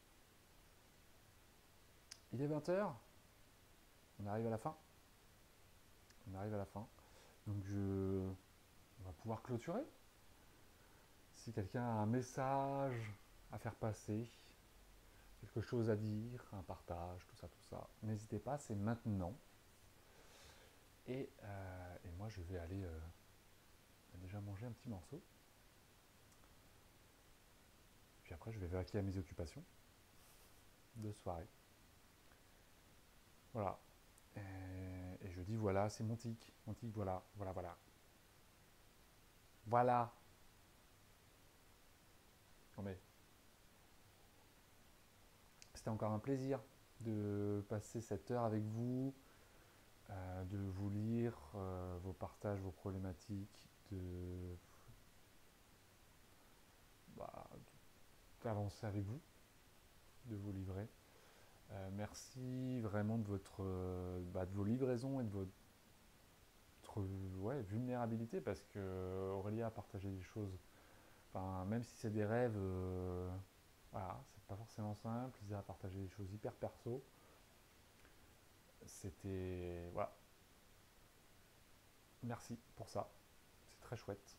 Il est vingt heures. On arrive à la fin. On arrive à la fin. Donc, je. On va pouvoir clôturer. Si quelqu'un a un message à faire passer, quelque chose à dire, un partage, tout ça, tout ça, n'hésitez pas, c'est maintenant. Et, euh, et moi, je vais aller euh, déjà manger un petit morceau. Puis après, je vais vaquer à mes occupations de soirée. Voilà. Et, et je dis voilà, c'est mon tic. Mon tic, voilà, voilà, voilà. Voilà. Non mais, c'était encore un plaisir de passer cette heure avec vous, euh, de vous lire euh, vos partages, vos problématiques, de bah, d'avancer avec vous, de vous livrer. Euh, merci vraiment de votre euh, bah, de vos livraisons et de votre ouais, vulnérabilité parce que Aurélia a partagé des choses. Enfin, même si c'est des rêves, euh, voilà, c'est pas forcément simple. Lisa a partagé des choses hyper perso. C'était voilà. Merci pour ça. C'est très chouette.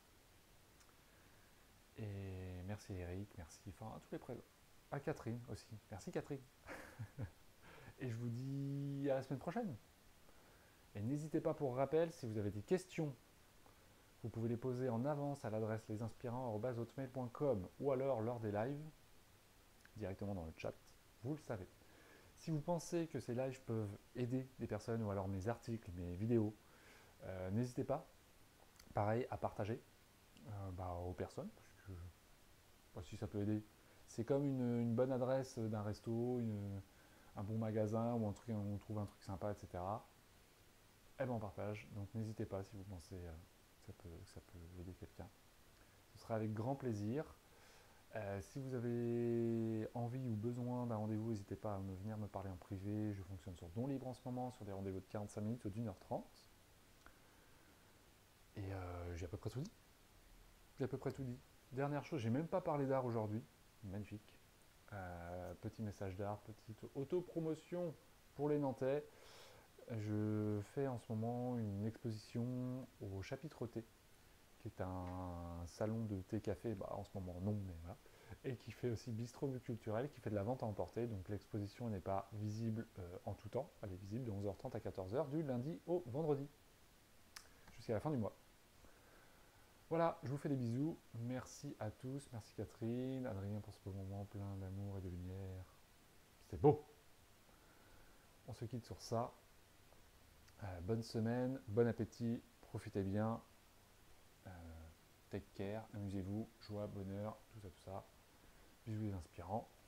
Et merci Eric, merci enfin à tous les présents. À Catherine aussi. Merci Catherine. Et je vous dis à la semaine prochaine. Et n'hésitez pas pour rappel, si vous avez des questions, vous pouvez les poser en avance à l'adresse lesinspirants arobase hotmail point com ou alors lors des lives, directement dans le chat. Vous le savez. Si vous pensez que ces lives peuvent aider des personnes ou alors mes articles, mes vidéos, euh, n'hésitez pas, pareil, à partager euh, bah, aux personnes, parce que bah, si ça peut aider, c'est comme une, une bonne adresse d'un resto, une, un bon magasin ou un truc, on trouve un truc sympa, et cetera. Eh ben on partage, donc n'hésitez pas si vous pensez euh, que, ça peut, que ça peut aider quelqu'un. Ce sera avec grand plaisir. Euh, si vous avez envie ou besoin d'un rendez-vous, n'hésitez pas à me venir me parler en privé. Je fonctionne sur Don Libre en ce moment, sur des rendez-vous de quarante-cinq minutes ou d'une heure trente. Et euh, j'ai à peu près tout dit. J'ai à peu près tout dit. Dernière chose, j'ai même pas parlé d'art aujourd'hui. Magnifique. Euh, petit message d'art, petite auto-promotion pour les Nantais. Je fais en ce moment une exposition au Chapitre Thé, qui est un salon de thé-café, bah, en ce moment non, mais voilà, et qui fait aussi bistrot culturel, qui fait de la vente à emporter. Donc l'exposition n'est pas visible euh, en tout temps, elle est visible de onze heures trente à quatorze heures, du lundi au vendredi, jusqu'à la fin du mois. Voilà, je vous fais des bisous, merci à tous, merci Catherine, Adrien pour ce beau moment plein d'amour et de lumière. C'est beau. On se quitte sur ça. Euh, bonne semaine, bon appétit, profitez bien. Euh, take care, amusez-vous, joie, bonheur, tout ça, tout ça. Bisous les inspirants.